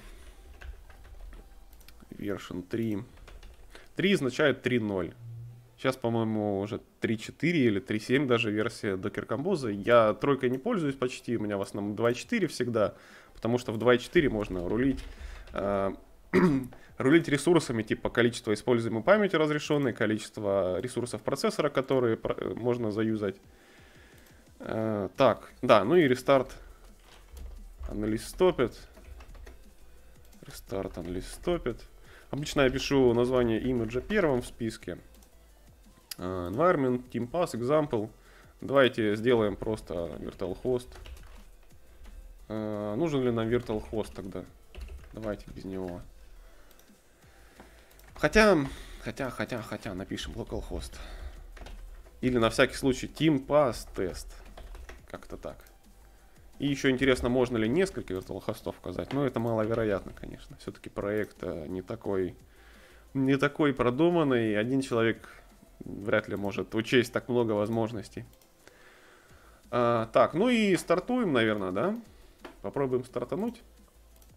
вершин три. три означает три ноль. Сейчас, по-моему, уже три четыре или три семь даже версия Docker Compose. Я тройкой не пользуюсь почти, у меня в основном два четыре всегда, потому что в два четыре можно рулить, э, рулить ресурсами типа количество используемой памяти разрешенной, количество ресурсов процессора, которые можно заюзать. Э, так, да, ну и рестарт. Анализ стопит. Рестарт, анализ стопит. Обычно я пишу название имиджа первым в списке. Uh, environment, Team Pass, Example. Давайте сделаем просто virtualhost. Uh, нужен ли нам virtualhost тогда? Давайте без него. Хотя, хотя, хотя, хотя, напишем localhost. Или на всякий случай Team Pass тест. Как-то так. И еще интересно, можно ли несколько virtualhost'ов указать. Но это маловероятно, конечно. Все-таки проект не такой, не такой продуманный. Один человек вряд ли может учесть так много возможностей. А, так, ну и стартуем, наверное, да? Попробуем стартануть.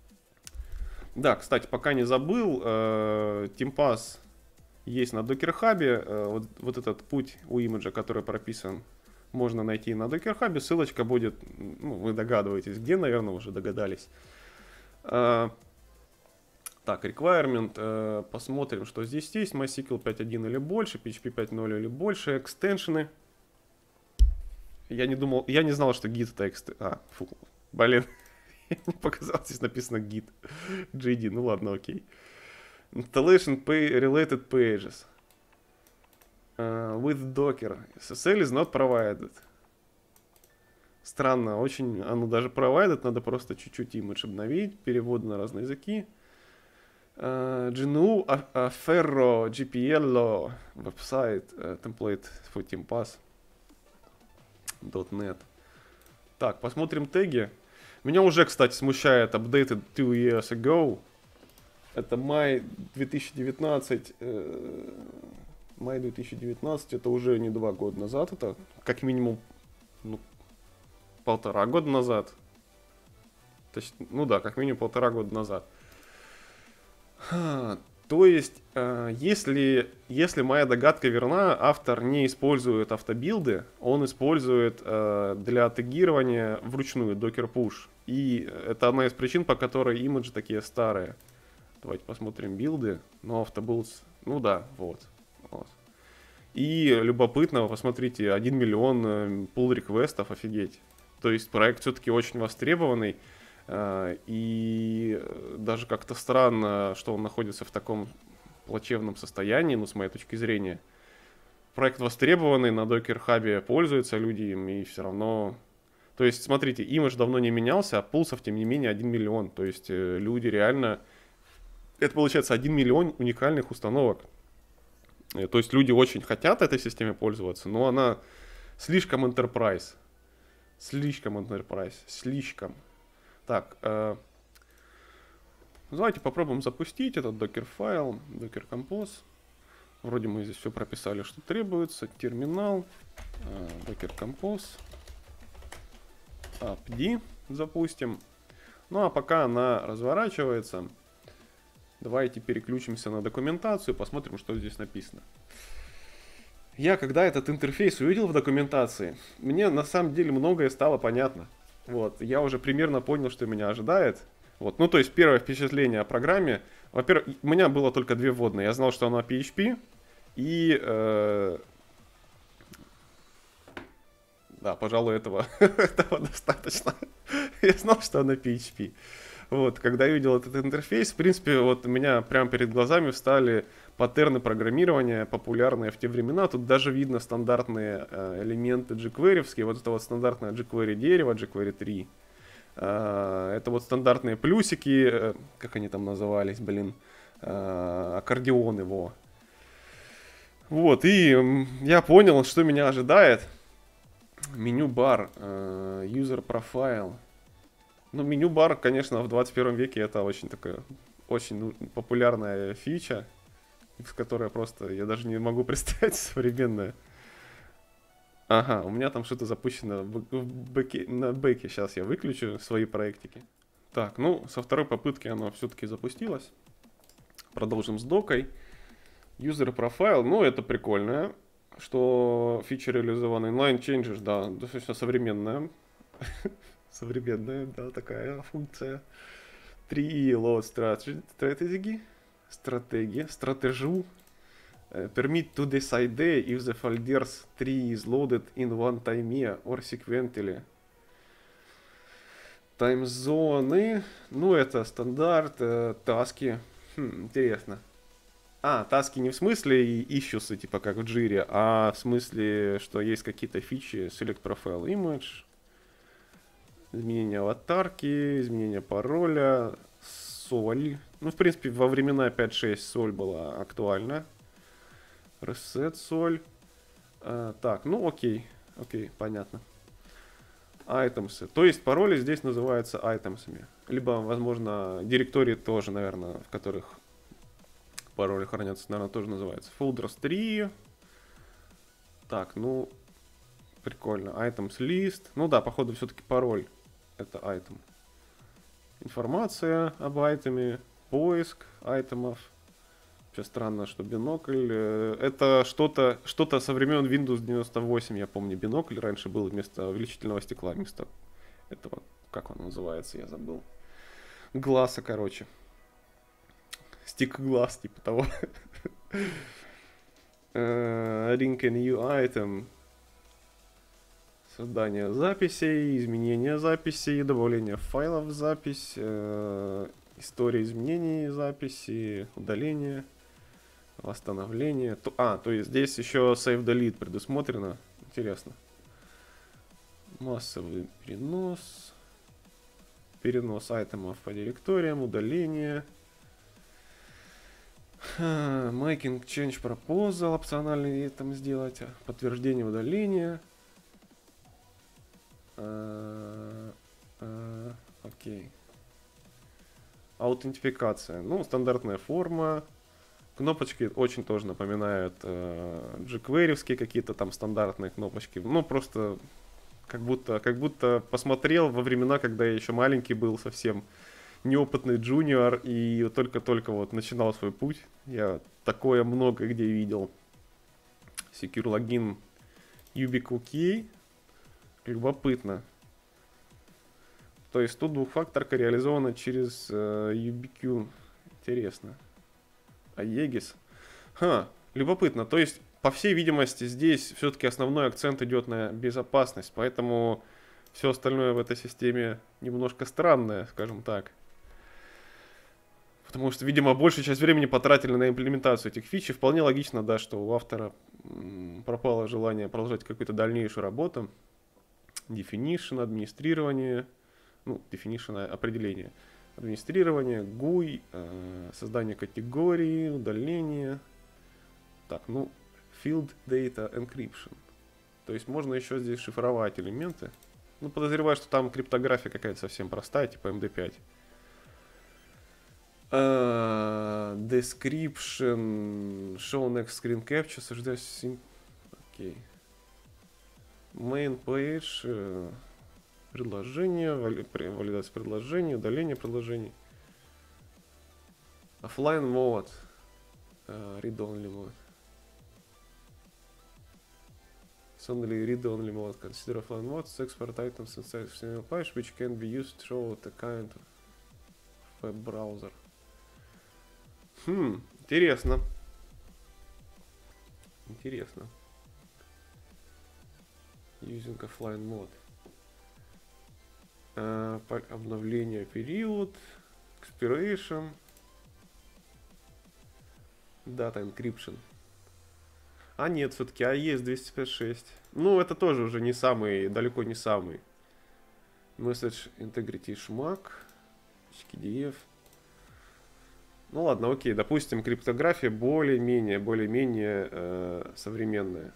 Да, кстати, пока не забыл, э, TeamPass есть на Docker Hub. Э, вот, вот этот путь у имиджа, который прописан, можно найти на Docker Hub. Ссылочка будет, ну, вы догадываетесь, где, наверное, уже догадались. Э, так, requirement. Э, посмотрим, что здесь есть. MySQL пять точка один или больше, пи эйч пи пять точка ноль или больше, экстеншены. Я не думал, я не знал, что git это экстеншн. А, фу, блин. Не показалось, здесь написано git. джей ди, ну ладно, окей. Installation pay related pages. Uh, with Docker. эс эс эл is not provided. Странно, очень, оно даже provided, надо просто чуть-чуть имидж обновить, перевод на разные языки. Uh, джи эн ю, Ferro, джи пи эл, веб-сайт, uh, template for TeamPass. .net. Так, посмотрим теги. Меня уже, кстати, смущает updated two years ago. Это май две тысячи девятнадцать. Э, май две тысячи девятнадцать, это уже не два года назад. Это как минимум ну, полтора года назад. Точ, ну да, как минимум полтора года назад. Ха, то есть, э, если, если моя догадка верна, автор не использует автобилды, он использует э, для тегирования вручную Docker Push. И это одна из причин, по которой имиджи такие старые. Давайте посмотрим билды. No автобилдс. Ну да, вот. вот. И любопытно, посмотрите, один миллион pull реквестов, офигеть. То есть проект все-таки очень востребованный. И даже как-то странно, что он находится в таком плачевном состоянии, ну, с моей точки зрения. Проект востребованный, на Docker Hub пользуются люди им, и все равно... То есть, смотрите, имидж давно не менялся, а пулсов, тем не менее, один миллион. То есть, люди реально... Это, получается, один миллион уникальных установок. То есть, люди очень хотят этой системе пользоваться, но она слишком enterprise. Слишком enterprise. Слишком. Так, э, давайте попробуем запустить этот Docker файл, Docker Compose. Вроде мы здесь все прописали, что требуется. Терминал, э, Docker Compose, apt-d запустим. Ну а пока она разворачивается, давайте переключимся на документацию, посмотрим, что здесь написано. Я, когда этот интерфейс увидел в документации, мне на самом деле многое стало понятно. Вот, я уже примерно понял, что меня ожидает. Вот, ну, то есть, первое впечатление о программе. Во-первых, у меня было только две вводные. Я знал, что она пи эйч пи. И... Э, да, пожалуй, этого, этого достаточно. Я знал, что она пи эйч пи. Вот, когда я видел этот интерфейс, в принципе, вот у меня прямо перед глазами встали паттерны программирования, популярные в те времена. Тут даже видно стандартные э, элементы jQuery-вские. Вот это вот стандартное jQuery дерево, jQuery три. Э, это вот стандартные плюсики, э, как они там назывались, блин, э, аккордеон его. Вот, и э, я понял, что меня ожидает. Меню-бар, э, user profile. Ну, меню-бар, конечно, в двадцать первом веке это очень такая, очень популярная фича, в которой просто, я даже не могу представить современное. Ага, у меня там что-то запущено в бэке, на бэке. Сейчас я выключу свои проектики. Так, ну, со второй попытки оно все-таки запустилось. Продолжим с докой. User profile, ну, это прикольно, что фича реализована. Inline changes, да, достаточно современная. Современная, да, такая функция. три load strategy. Стратегия. Стратежу. Permit to decide if the folders tree is loaded in one time or sequentially. Таймзоны. Ну, это стандарт. Э, таски. Хм, интересно. А, таски не в смысле issues, типа как в Jira, а в смысле, что есть какие-то фичи. Select profile image. Изменение аватарки, изменение пароля, соль. Ну, в принципе, во времена пять шесть соль была актуальна. Reset соль. А, так, ну окей, окей, понятно. Items. То есть пароли здесь называются айтемсами. Либо, возможно, директории тоже, наверное, в которых пароли хранятся, наверное, тоже называются. Folders три. Так, ну, прикольно. Items list. Ну да, походу, все-таки пароль. Это item. Информация об айтеме. поиск айтемов. Вообще странно, что бинокль. Это что-то что-то со времен Windows девяносто восемь, я помню, бинокль раньше был вместо увеличительного стекла, вместо этого, как он называется, я забыл. Глаза, короче. Стик глаз, типа того. Link a new item. Создание записей, изменение записей, добавление файлов в запись, э, история изменений записи, удаление, восстановление. То, а, то есть здесь еще Save Delete предусмотрено. Интересно. Массовый перенос. Перенос айтемов по директориям, удаление. Making change proposal, опциональный там сделать. Подтверждение удаления. Окей. Uh, uh, okay. Аутентификация. Ну, стандартная форма. Кнопочки очень тоже напоминают uh, jQuery-вские какие-то там стандартные кнопочки. Ну, просто как будто, как будто посмотрел во времена, когда я еще маленький был, совсем неопытный джуниор и только-только вот начинал свой путь. Я такое много где видел. Secure Login YubiKey. Любопытно. То есть тут двухфакторка реализована через э, YubiQ. Интересно. А Aegis? Ха, любопытно. То есть, по всей видимости, здесь все-таки основной акцент идет на безопасность. Поэтому все остальное в этой системе немножко странное, скажем так. Потому что, видимо, большую часть времени потратили на имплементацию этих фич. И вполне логично, да, что у автора м, пропало желание продолжать какую-то дальнейшую работу. Definition, администрирование, ну, definition, определение, администрирование, гуй, э, создание категории, удаление. Так, ну, field data encryption. То есть можно еще здесь шифровать элементы. Ну, подозреваю, что там криптография какая-то совсем простая, типа эм ди пять. Uh, description, show next screen capture, суждаюсь. Окей. Main page, э, предложение, вали, валидация предложений, удаление предложений. Offline mode, uh, read-only mode. Suddenly read-only mode. Consider offline mode to export items inside H T M L page which can be used to show the kind of web browser. Хм, интересно. Интересно. Using offline mode. Uh, обновление период. Expiration. Data encryption. А нет, все-таки эй и эс двести пятьдесят шесть. Ну, это тоже уже не самый, далеко не самый. Message Integrity шмак. эйч кей ди эф. Ну ладно, окей, допустим, криптография более-менее, более-менее э, современная.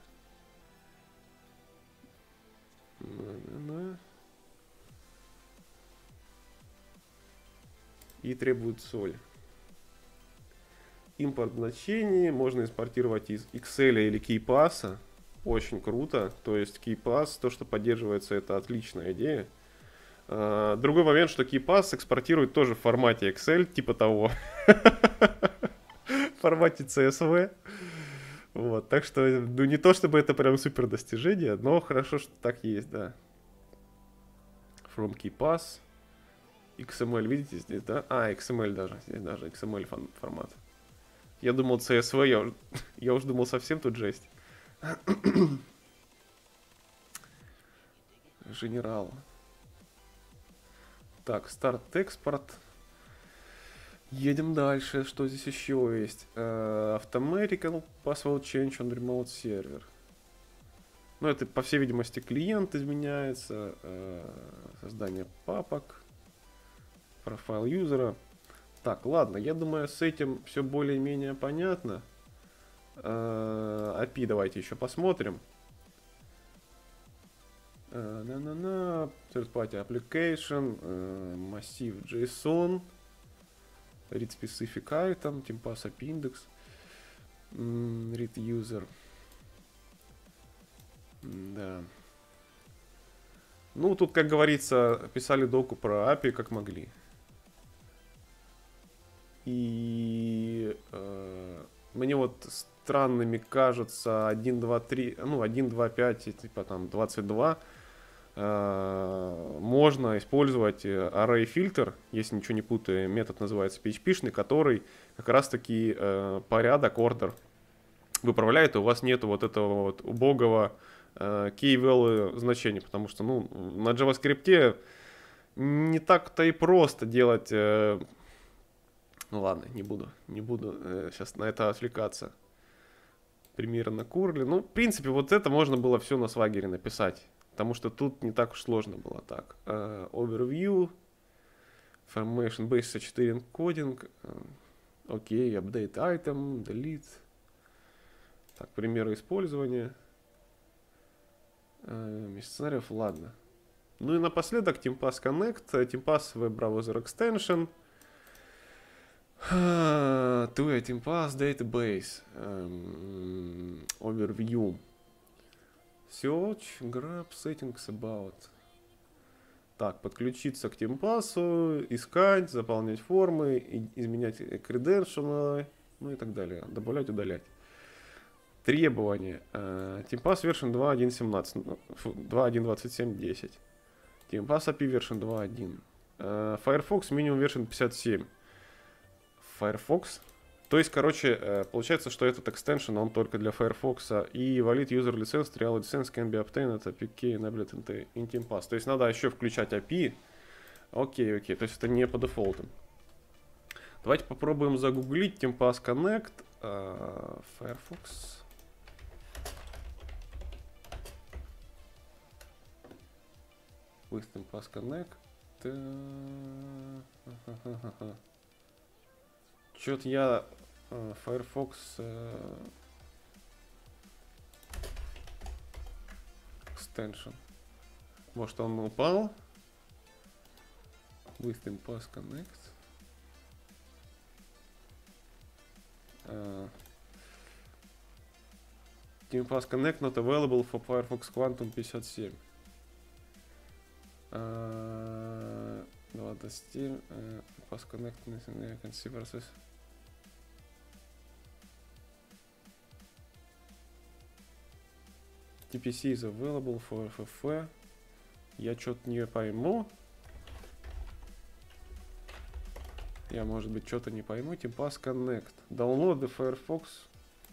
И требует соль. Импорт значений можно экспортировать из Excel или KeyPass. Очень круто. То есть KeyPass, то, что поддерживается, это отличная идея. Uh, другой момент, что KeyPass экспортирует тоже в формате Excel, типа того. В формате си эс ви. Вот, так что, ну не то чтобы это прям супер достижение, но хорошо, что так есть, да. From KeyPass. икс эм эль, видите здесь, да? А, икс эм эль даже, здесь даже икс эм эль формат. Я думал си эс ви, я, я уж думал совсем тут жесть. Генерал. Так, старт экспорт. Едем дальше. Что здесь еще есть? Uh, Automatical password change on remote server. Ну, это, по всей видимости, клиент изменяется. Uh, создание папок. Профайл юзера. Так, ладно, я думаю, с этим все более-менее понятно. Uh, эй пи давайте еще посмотрим. Uh, на -на -на. Third party application. Uh, массив JSON. Read specific item, TeamPass эй пи index, mm, read user. Mm, да. Ну, тут, как говорится, писали доку про эй пи как могли. И э, мне вот странными кажется один, два, три, ну один, два, пять, типа там двадцать два. Э, можно использовать array фильтр, если ничего не путаю, метод называется пи эйч пи-шный, который как раз таки э, порядок, order выправляет, и у вас нету вот этого вот убогого э, key-value значения, потому что ну, на JavaScript не так-то и просто делать... Э, ну ладно, не буду, не буду э, сейчас на это отвлекаться. Примеры на курле. Ну, в принципе, вот это можно было все на Swagger написать, потому что тут не так уж сложно было. Так, э, overview, formation base си четыре encoding, окей, okay, update item, delete. Так, примеры использования. Э, сценариев, ладно. Ну и напоследок TeamPass Connect, TeamPass Web Browser Extension. To a TeamPass Database. Um, overview. Search, Grab, Settings, About. Так, подключиться к TeamPass, искать, заполнять формы, изменять credentials, ну и так далее. Добавлять, удалять. Требования. Uh, TeamPass version два точка один точка семнадцать, два точка один точка двадцать семь точка десять. TeamPass эй пи ай version два точка один. Uh, Firefox minimum version пятьдесят семь. Firefox. То есть, короче, получается, что этот экстеншн, он только для Firefox. И valid user license, trial license can be obtained at эй пи кей enabled in TeamPass. То есть, надо еще включать эй пи ай. Окей, окей. То есть, это не по дефолту. Давайте попробуем загуглить TeamPass Connect. Uh, Firefox. With TeamPass Connect. Чё-то я uh, Firefox uh, extension. Может, он упал? With TeamPass Connect. Uh, TeamPass Connect not available for Firefox Quantum пятьдесят семь. Uh, два достиг. Uh, TeamPass Connect I can see versus. ти пи си is available for эф эф и. Я что-то не пойму. Я, может быть, что-то не пойму. TeamPass Connect. Download the Firefox.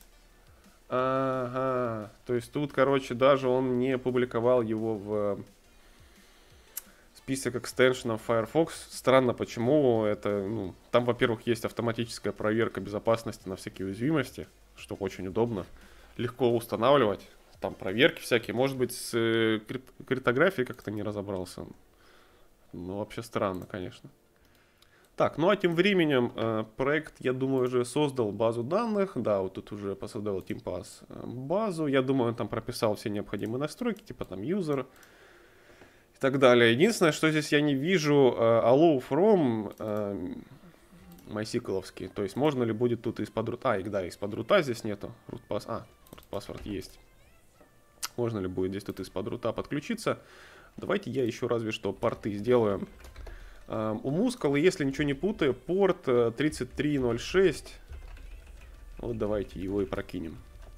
Ага. То есть тут, короче, даже он не публиковал его в список экстеншенов Firefox. Странно, почему это... Ну, там, во-первых, есть автоматическая проверка безопасности на всякие уязвимости, что очень удобно. Легко устанавливать. Там проверки всякие. Может быть, с э, крип- криптографией как-то не разобрался. Ну, вообще странно, конечно. Так, ну а тем временем э, проект, я думаю, уже создал базу данных. Да, вот тут уже посоздал TeamPass базу. Я думаю, он там прописал все необходимые настройки, типа там user и так далее. Единственное, что здесь я не вижу э, allow from э, MySQL-овский. То есть можно ли будет тут из-под рута... А, да, из-под рута здесь нету. Root pass... А, root password есть. Можно ли будет здесь тут из-под рута подключиться? Давайте я еще разве что порты сделаю. Um, у Muscle, если ничего не путаю, порт тридцать три ноль шесть. Вот давайте его и прокинем.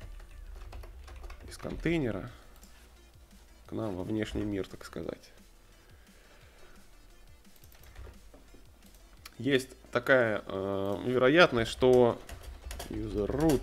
Из контейнера к нам во внешний мир, так сказать. Есть такая э, вероятность, что user root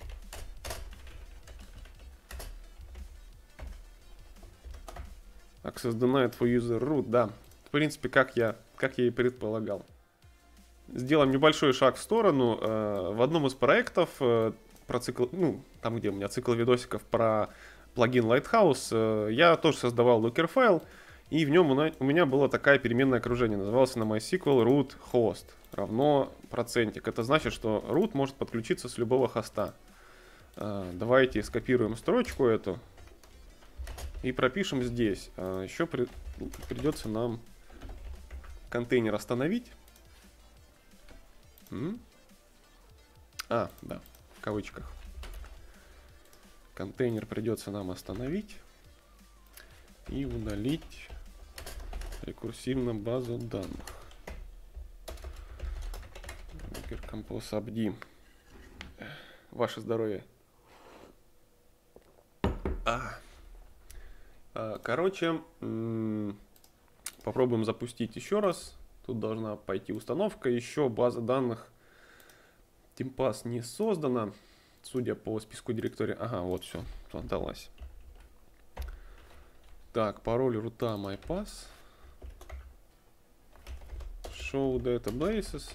access denied for user root, да. В принципе, как я, как я и предполагал. Сделаем небольшой шаг в сторону. Э, в одном из проектов э, про цикл, ну, там, где у меня цикл видосиков про плагин Lighthouse, э, я тоже создавал докер-файл, и в нем у меня была такая переменное окружение. Назывался на MySQL root host равно процентик. Это значит, что root может подключиться с любого хоста. Э, давайте скопируем строчку эту и пропишем здесь. Э, еще при, придется нам контейнер остановить. М? А, да, в кавычках. Контейнер придется нам остановить и удалить рекурсивно базу данных. Композ Абди. Ваше здоровье. А. Короче, попробуем запустить еще раз. Тут должна пойти установка. Еще база данных TeamPass не создана. Судя по списку директорий. Ага, вот все, отдалась. Так, пароль рута MyPass. Show databases.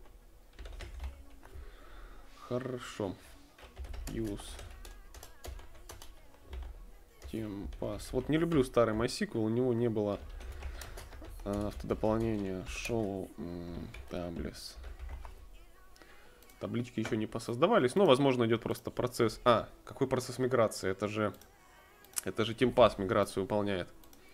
Хорошо. Use TeamPass. Вот не люблю старый MySQL, у него не было а, автодополнения. Show tables. Таблички еще не посоздавались, но, возможно, идет просто процесс. А, какой процесс миграции? Это же, это же TeamPass миграцию выполняет.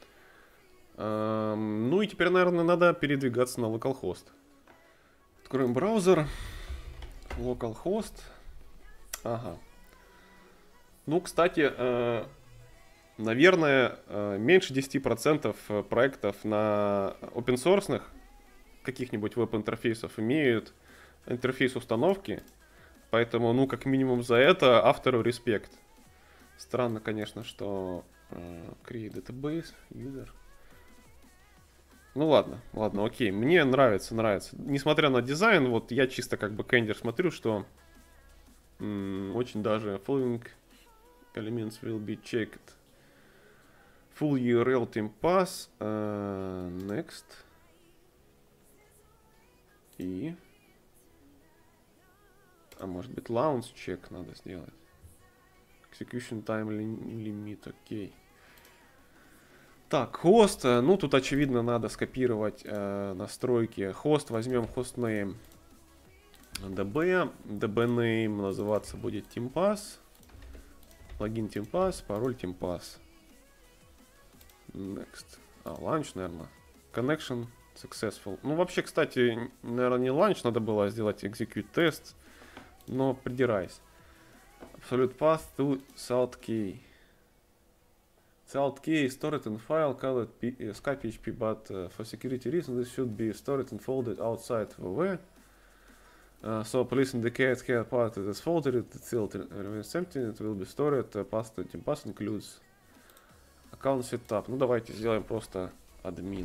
Эм, ну и теперь, наверное, надо передвигаться на localhost. Откроем браузер. Localhost. Ага. Ну, кстати, э, наверное, э, меньше десяти процентов проектов на open-source каких-нибудь веб-интерфейсов имеют интерфейс установки. Поэтому, ну, как минимум за это автору респект. Странно, конечно, что э, create database, user. Ну ладно, ладно, окей. Мне нравится, нравится. Несмотря на дизайн, вот я чисто как бы кендер смотрю, что м, очень даже following elements will be checked. Full ю ар эл TeamPass. Uh, next. И... А может быть launch check надо сделать. Execution time limit, окей. Так, хост, ну тут очевидно надо скопировать э, настройки. Хост, возьмем hostname db, dbname называться будет TeamPass, логин TeamPass, пароль TeamPass. Next. А, launch, наверное. Connection successful. Ну вообще, кстати, наверное, не launch надо было сделать execute test, но придирайся. Absolute path to salt key. Salt key is stored in file called sky.php, but uh, for security reasons this should be stored and folded outside V W. Uh, so please indicate here part that is folded, it still remains empty, it will be stored. Uh, path to TeamPass includes account setup. Ну давайте сделаем просто admin.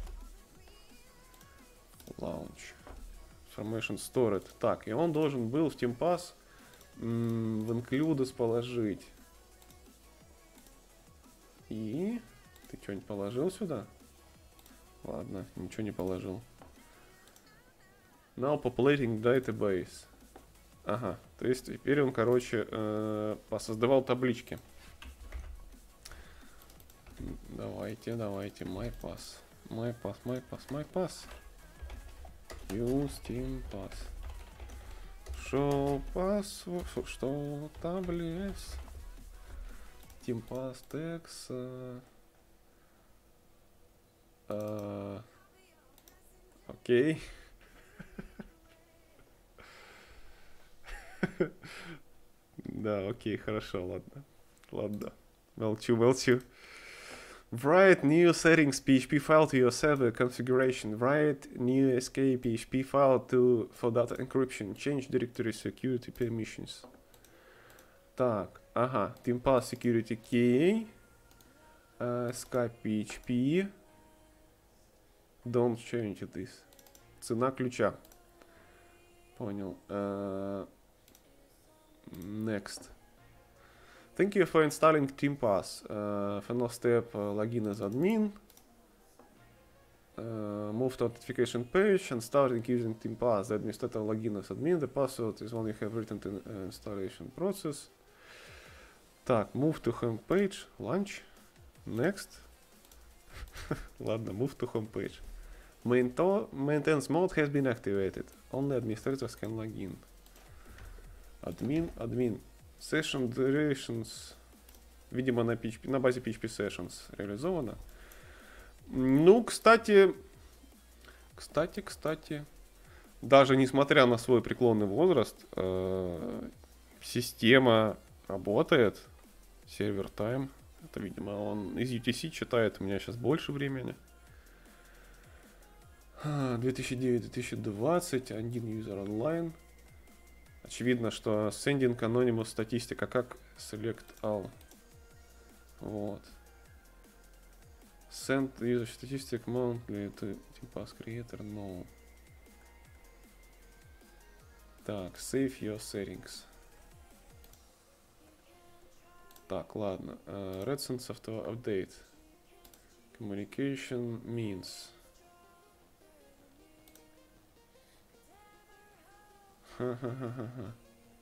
Launch. Information stored. Так, и он должен был в TeamPass м, в includes положить. И ты что-нибудь положил сюда? Ладно, ничего не положил. Now populating database. Ага, то есть теперь он, короче, э, посоздавал таблички. Давайте, давайте, MyPass. MyPass, MyPass, MyPass. Use TeamPass. Show pass, что таблиц. TeamPass text. Uh, uh, окей. Да, окей, хорошо, ладно. Ладно. Молчу, молчу. Write new settings P H P file to your server configuration. Write new S K P H P file to for data encryption. Change directory security permissions. Так, ага. TeamPass security key. Uh, Sky.php. Don't change this. Цена ключа. Понял. Uh, next. Thank you for installing TeamPass. Uh, final step, uh, login as admin. Uh, move to authentication page and starting using TeamPass. The administrator login as admin. The password is one you have written in uh, installation process. Так, move to home page. Launch. Next. Ладно, move to home page. Maintenance mode has been activated. Only administrators can log in. Admin, admin. Session durations. Видимо, на, P H P, на базе P H P Sessions реализовано. Ну, кстати, кстати, кстати, даже несмотря на свой преклонный возраст, э, система работает. Сервер тайм. Это, видимо, он из ю ти си читает. У меня сейчас больше времени. две тысячи девятый — две тысячи двадцать. Один юзер онлайн. Очевидно, что sending anonymous статистика, как select all. Вот. Send user statistic monthly to pass creator, no. Так, save your settings. Так, ладно. Uh, recent software update. Communication means. Ха-ха-ха-ха.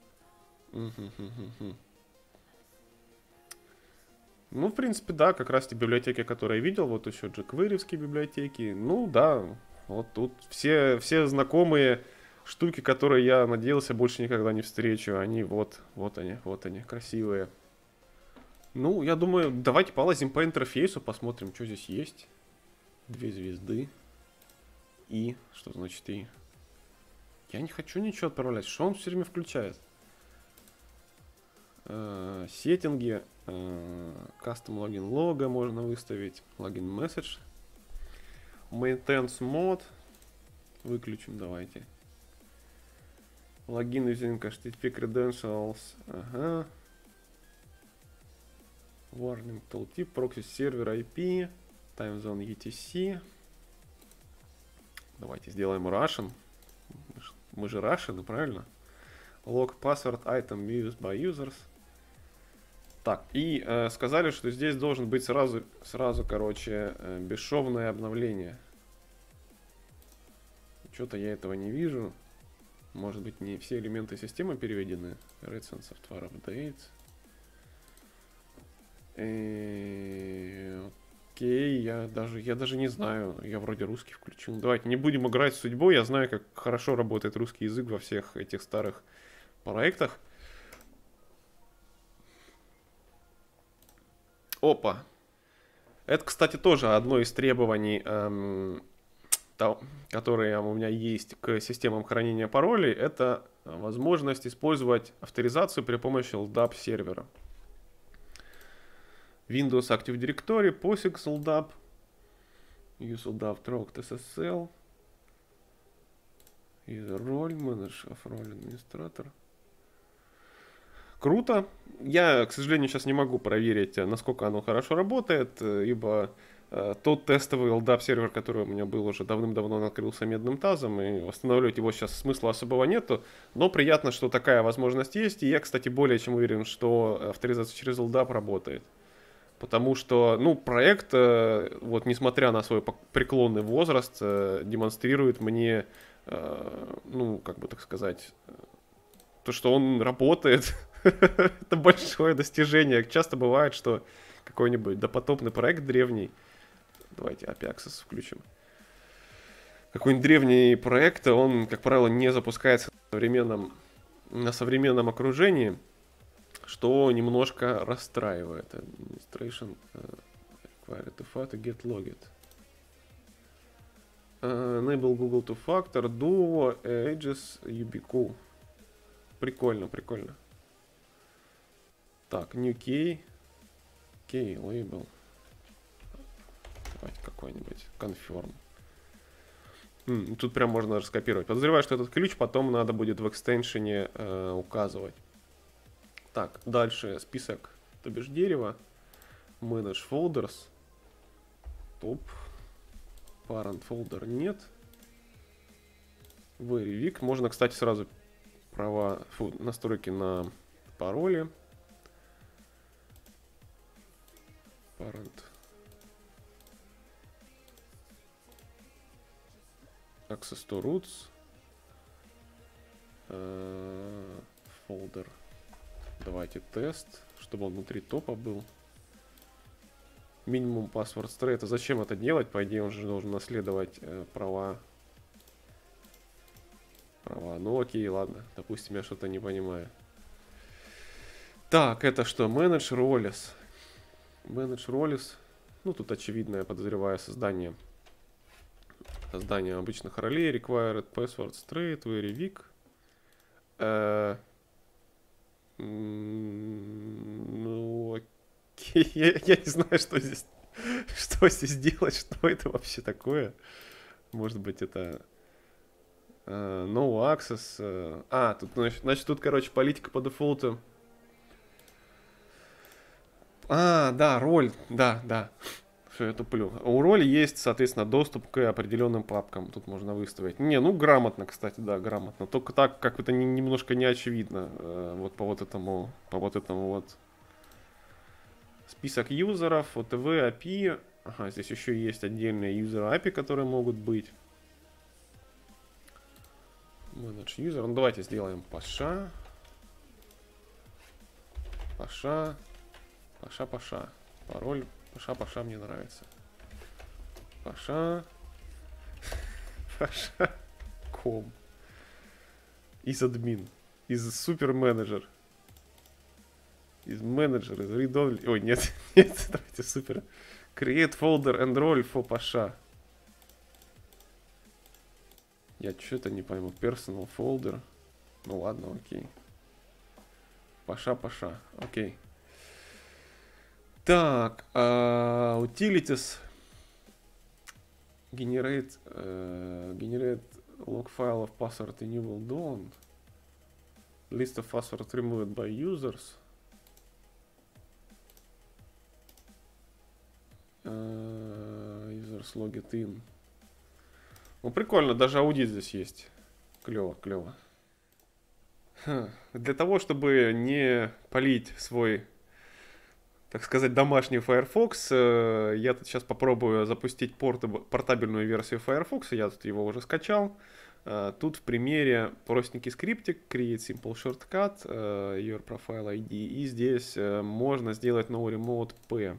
Ну, в принципе, да, как раз те библиотеки, которые я видел, вот еще jQuery-вские библиотеки. Ну, да, вот тут все, все знакомые штуки, которые я надеялся больше никогда не встречу, они вот, вот они, вот они, красивые. Ну, я думаю, давайте полазим по интерфейсу, посмотрим, что здесь есть. Две звезды. И, что значит и? Я не хочу ничего отправлять, что он все время включает? Uh, сеттинги, uh, custom login лого можно выставить, login message, maintenance mode выключим, давайте, login using эйч ти ти пи credentials, ага, warning tooltip, proxy server ай пи, time zone и ти си, давайте сделаем Russian, мы же Russian, правильно? Log password item used by users. Так, и э, сказали, что здесь должен быть сразу, сразу, короче, э, бесшовное обновление. Что-то я этого не вижу. Может быть, не все элементы системы переведены. Recent software update. Э, окей, я даже, я даже не знаю. Я вроде русский включил. Давайте не будем играть с судьбой. Я знаю, как хорошо работает русский язык во всех этих старых проектах. Опа. Это, кстати, тоже одно из требований, эм, то, которые у меня есть к системам хранения паролей. Это возможность использовать авторизацию при помощи эл ди эй пи сервера. Windows Active Directory, POSIX эл ди эй пи, Use эл ди эй пи Tracked эс эс эл, User Role, Manager of Role Administrator. Круто. Я, к сожалению, сейчас не могу проверить, насколько оно хорошо работает, ибо э, тот тестовый эл ди эй пи сервер, который у меня был уже давным-давно, накрылся медным тазом, и восстанавливать его сейчас смысла особого нету. Но приятно, что такая возможность есть, и я, кстати, более чем уверен, что авторизация через эл ди эй пи работает. Потому что, ну, проект, э, вот, несмотря на свой преклонный возраст, э, демонстрирует мне, э, ну, как бы так сказать, то, что он работает. Это большое достижение. Часто бывает, что какой-нибудь допотопный проект древний, давайте эй пи ай Access включим, какой-нибудь древний проект, он, как правило, не запускается на современном, на современном окружении, что немножко расстраивает. Administration uh, required two-factor get logged. Uh, enable Google two-factor, Duo, Aegis, Ubiquitous. Прикольно, прикольно. Так, new key. Key label. Давайте какой-нибудь. Confirm. М, тут прям можно раскопировать. Подозреваю, что этот ключ потом надо будет в экстеншене э, указывать. Так, дальше список, то бишь дерева. Manage folders. Топ. Parent folder нет. Very weak. Можно, кстати, сразу права, фу, настройки на пароли. Parent. Access to roots. Uh, folder. Давайте тест, чтобы он внутри топа был. Минимум password straight. А зачем это делать? По идее, он же должен наследовать э, права. Права. Ну окей, ладно. Допустим, я что-то не понимаю. Так, это что? Manage roles. Manage roles. Ну, тут очевидно, я подозреваю, создание. Создание обычных ролей. Required password straight. Very weak. Э Ну, окей. Я, я не знаю, что здесь, что здесь делать, что это вообще такое. Может быть, это Uh, no access. Uh, а, тут, значит, значит, тут, короче, политика по дефолту. А, да, роль, да, да. Что я туплю. У роли есть, соответственно, доступ к определенным папкам. Тут можно выставить. Не, ну грамотно, кстати, да, грамотно. Только так, как это не, немножко не очевидно. Uh, вот по вот этому, по вот этому вот. Список юзеров, о тэ вэ, эй пи ай. Ага, здесь еще есть отдельные юзеры эй пи ай, которые могут быть. Manage user. Ну, давайте сделаем Паша. Паша. Паша, Паша. Пароль Паша, Паша мне нравится. Паша. Паша. Ком. Из админ. Из супер менеджер. Из менеджер, из read only. Ой, нет, нет, давайте супер. Create folder and role for Паша. Я что-то не пойму. Personal folder. Ну ладно, окей. Паша, Паша. Окей. Так. Uh, utilities. Generate. Uh, generate log file of password enabled on. List of passwords removed by users. Uh, users logged in. Ну, прикольно, даже аудит здесь есть. Клево, клево. Ха. Для того, чтобы не палить свой, так сказать, домашний Firefox, я тут сейчас попробую запустить портаб- портабельную версию Firefox. Я тут его уже скачал. Тут в примере простенький скриптик, create simple shortcut, your profile ай ди. И здесь можно сделать no remote p.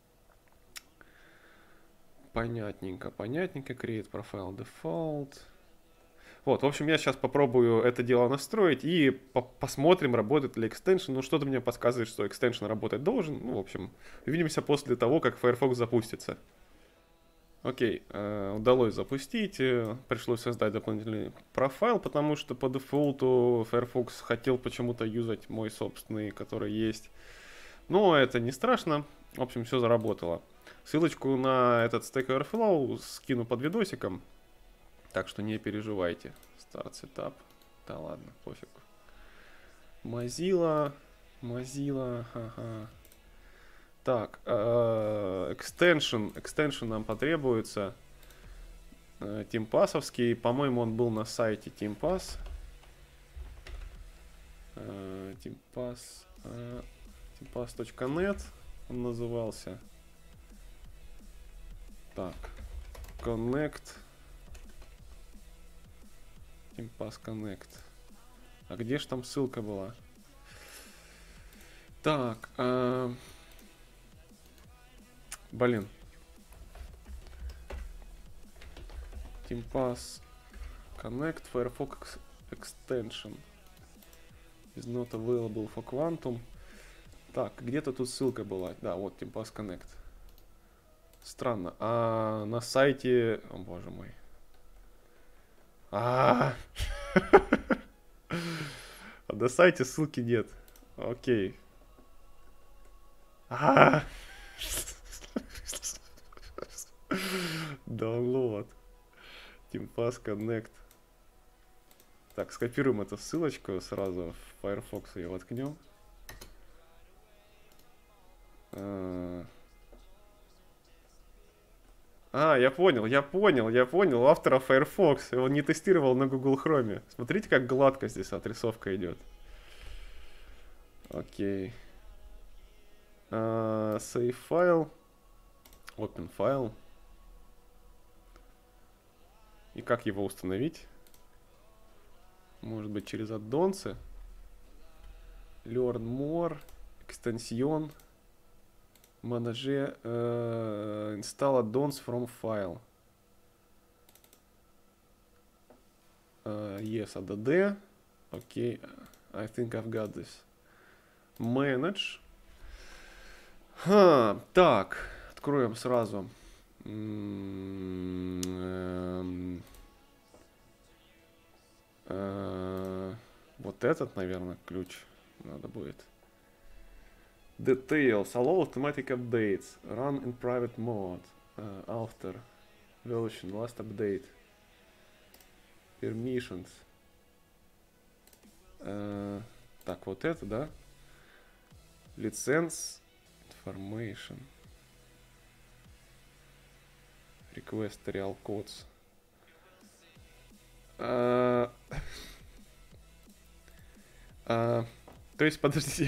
Понятненько, понятненько. Create profile default. Вот, в общем, я сейчас попробую это дело настроить и по посмотрим, работает ли экстеншн. Ну, что-то мне подсказывает, что экстеншн работать должен. Ну, в общем, увидимся после того, как Firefox запустится. Окей, э, удалось запустить. Э, пришлось создать дополнительный профайл, потому что по дефолту Firefox хотел почему-то юзать мой собственный, который есть. Но это не страшно. В общем, все заработало. Ссылочку на этот Stack Overflow скину под видосиком. Так что не переживайте. Start Setup. Да ладно, пофиг. Mozilla. Mozilla. Ага. Так. Extension. Extension нам потребуется. TeamPass'овский. По-моему, он был на сайте TeamPass. TeamPass. TeamPass точка нет он назывался. Так. Connect. TeamPass Connect. А где ж там ссылка была? Так. Э... Блин. TeamPass Connect Firefox Extension is not available for Quantum. Так, где-то тут ссылка была. Да, вот TeamPass Connect. Странно. А на сайте... О, боже мой. А, а на сайте ссылки нет. Окей. А, download. TeamPass Connect. Так, скопируем эту ссылочку сразу в Firefox ее воткнем. А, я понял, я понял, я понял. У автора Firefox. Его не тестировал на Google Chrome. Смотрите, как гладко здесь отрисовка идет. Окей. Uh, save file. Open file. И как его установить? Может быть, через аддонсы. Learn more. Экстенсион. Manage. Uh, install addons from file. Uh, yes, add. Okay. I think I've got this. Manage. Ха, так, откроем сразу. М-м-м, э, вот этот, наверное, ключ надо будет. Details. Allow automatic updates. Run in private mode. Uh, after version last update. Permissions. Uh, так, вот это, да? License Information. Request Real Codes. Uh, uh, то есть, подождите.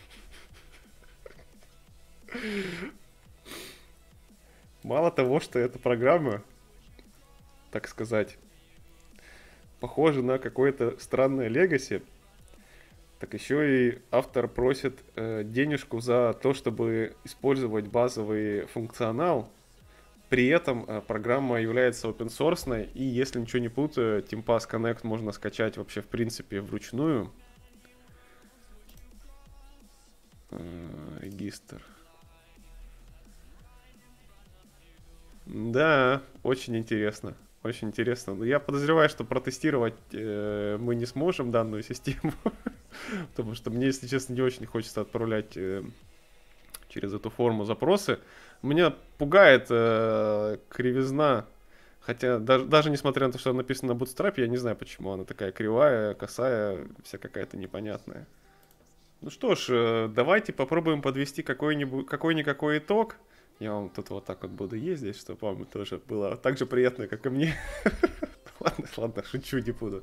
Мало того, что эта программа, так сказать, похожа на какое-то странное легаси, так еще и автор просит э, денежку за то, чтобы использовать базовый функционал. При этом э, программа является open-source, и если ничего не путаю, TeamPass Connect можно скачать вообще в принципе вручную. Э, регистр. Да, очень интересно. Очень интересно. Но я подозреваю, что протестировать э, мы не сможем данную систему. Потому что мне, если честно, не очень хочется отправлять э, через эту форму запросы. Меня пугает э, кривизна. Хотя даже, даже несмотря на то, что она написана на Bootstrap, я не знаю, почему она такая кривая, косая, вся какая-то непонятная. Ну что ж, э, давайте попробуем подвести какой-нибудь, какой-никакой итог. Я вам тут вот так вот буду ездить, чтобы вам тоже было так же приятно, как и мне. Ладно, ладно, шучу, не буду.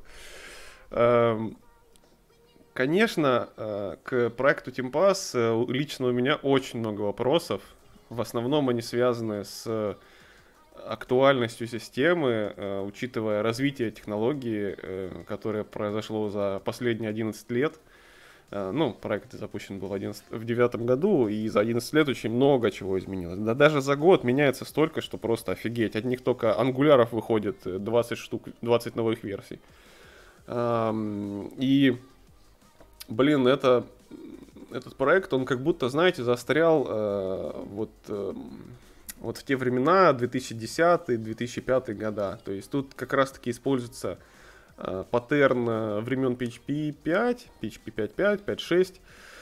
Конечно, к проекту TeamPass лично у меня очень много вопросов. В основном они связаны с актуальностью системы, учитывая развитие технологии, которое произошло за последние одиннадцать лет. Ну, проект запущен был в две тысячи девятом году, и за одиннадцать лет очень много чего изменилось. Да даже за год меняется столько, что просто офигеть. От них только ангуляров выходит двадцать штук, двадцать новых версий. И, блин, это, этот проект, он как будто, знаете, застрял вот, вот в те времена, две тысячи десятый — две тысячи пятый года. То есть тут как раз-таки используется паттерн времен пи эйч пи пять, пи эйч пи пять точка пять, пять точка шесть.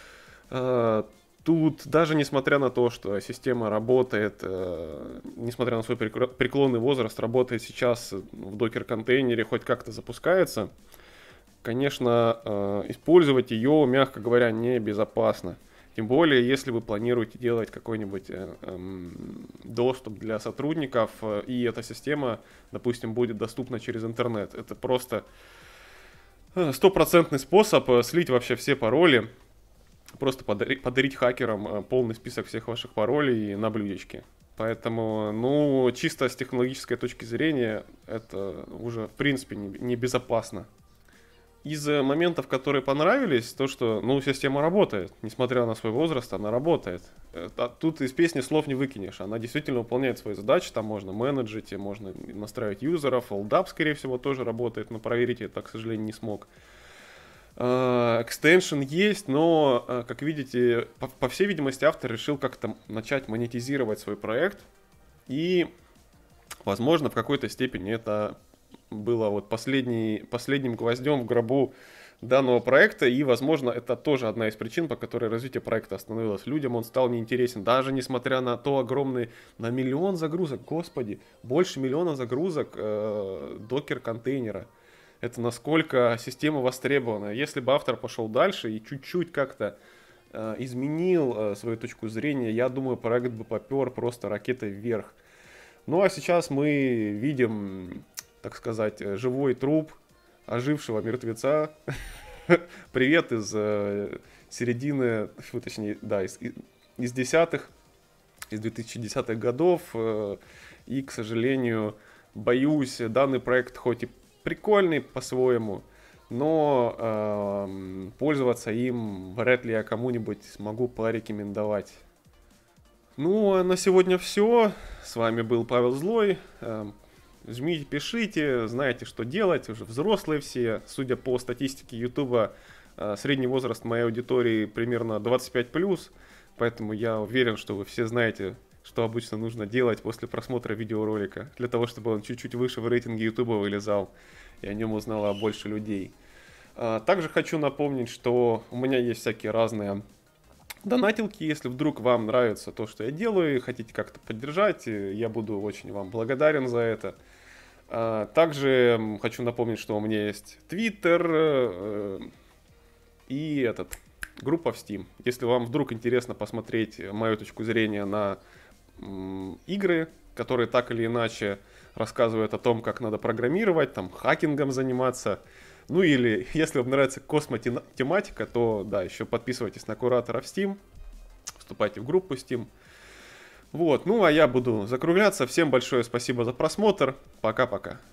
Тут даже несмотря на то, что система работает, несмотря на свой преклонный возраст, работает сейчас в докер-контейнере, хоть как-то запускается, конечно, использовать ее, мягко говоря, небезопасно. Тем более, если вы планируете делать какой-нибудь э, э, доступ для сотрудников, э, и эта система, допустим, будет доступна через интернет. Это просто стопроцентный способ слить вообще все пароли, просто подарить, подарить хакерам полный список всех ваших паролей на блюдечке. Поэтому, ну, чисто с технологической точки зрения, это уже, в принципе, небезопасно. Из моментов, которые понравились, то, что, ну, система работает. Несмотря на свой возраст, она работает. Тут из песни слов не выкинешь. Она действительно выполняет свои задачи. Там можно менеджить, можно настраивать юзеров. Олдап, скорее всего, тоже работает, но проверить я так, к сожалению, не смог. Экстеншн есть, но, как видите, по, по всей видимости, автор решил как-то начать монетизировать свой проект. И, возможно, в какой-то степени это было вот последний, последним гвоздем в гробу данного проекта, и, возможно, это тоже одна из причин, по которой развитие проекта остановилось. Людям он стал неинтересен, даже несмотря на то огромный, на миллион загрузок, господи, больше миллиона загрузок э, докер-контейнера. Это насколько система востребована. Если бы автор пошел дальше и чуть-чуть как-то э, изменил э, свою точку зрения, я думаю, проект бы попер просто ракетой вверх. Ну а сейчас мы видим, так сказать, живой труп ожившего мертвеца. Привет из э, середины, точнее, да, из, из десятых, из две тысячи десятых годов. Э, и, к сожалению, боюсь, данный проект хоть и прикольный по-своему, но э, пользоваться им вряд ли я кому-нибудь смогу порекомендовать. Ну, а на сегодня все. С вами был Павел Злой. Э, Жмите, пишите, знаете, что делать, уже взрослые все. Судя по статистике Ютуба, средний возраст моей аудитории примерно двадцать пять плюс, поэтому я уверен, что вы все знаете, что обычно нужно делать после просмотра видеоролика, для того, чтобы он чуть-чуть выше в рейтинге Ютуба вылезал, и о нем узнало больше людей. Также хочу напомнить, что у меня есть всякие разные донатилки, если вдруг вам нравится то, что я делаю, и хотите как-то поддержать, я буду очень вам благодарен за это. А, также хочу напомнить, что у меня есть Twitter э, и этот, группа в Steam. Если вам вдруг интересно посмотреть мою точку зрения на м, игры, которые так или иначе рассказывают о том, как надо программировать, там, хакингом заниматься, ну или если вам нравится космотематика, то да, еще подписывайтесь на куратора в Steam, вступайте в группу Steam. Вот, ну а я буду закругляться. Всем большое спасибо за просмотр. Пока-пока.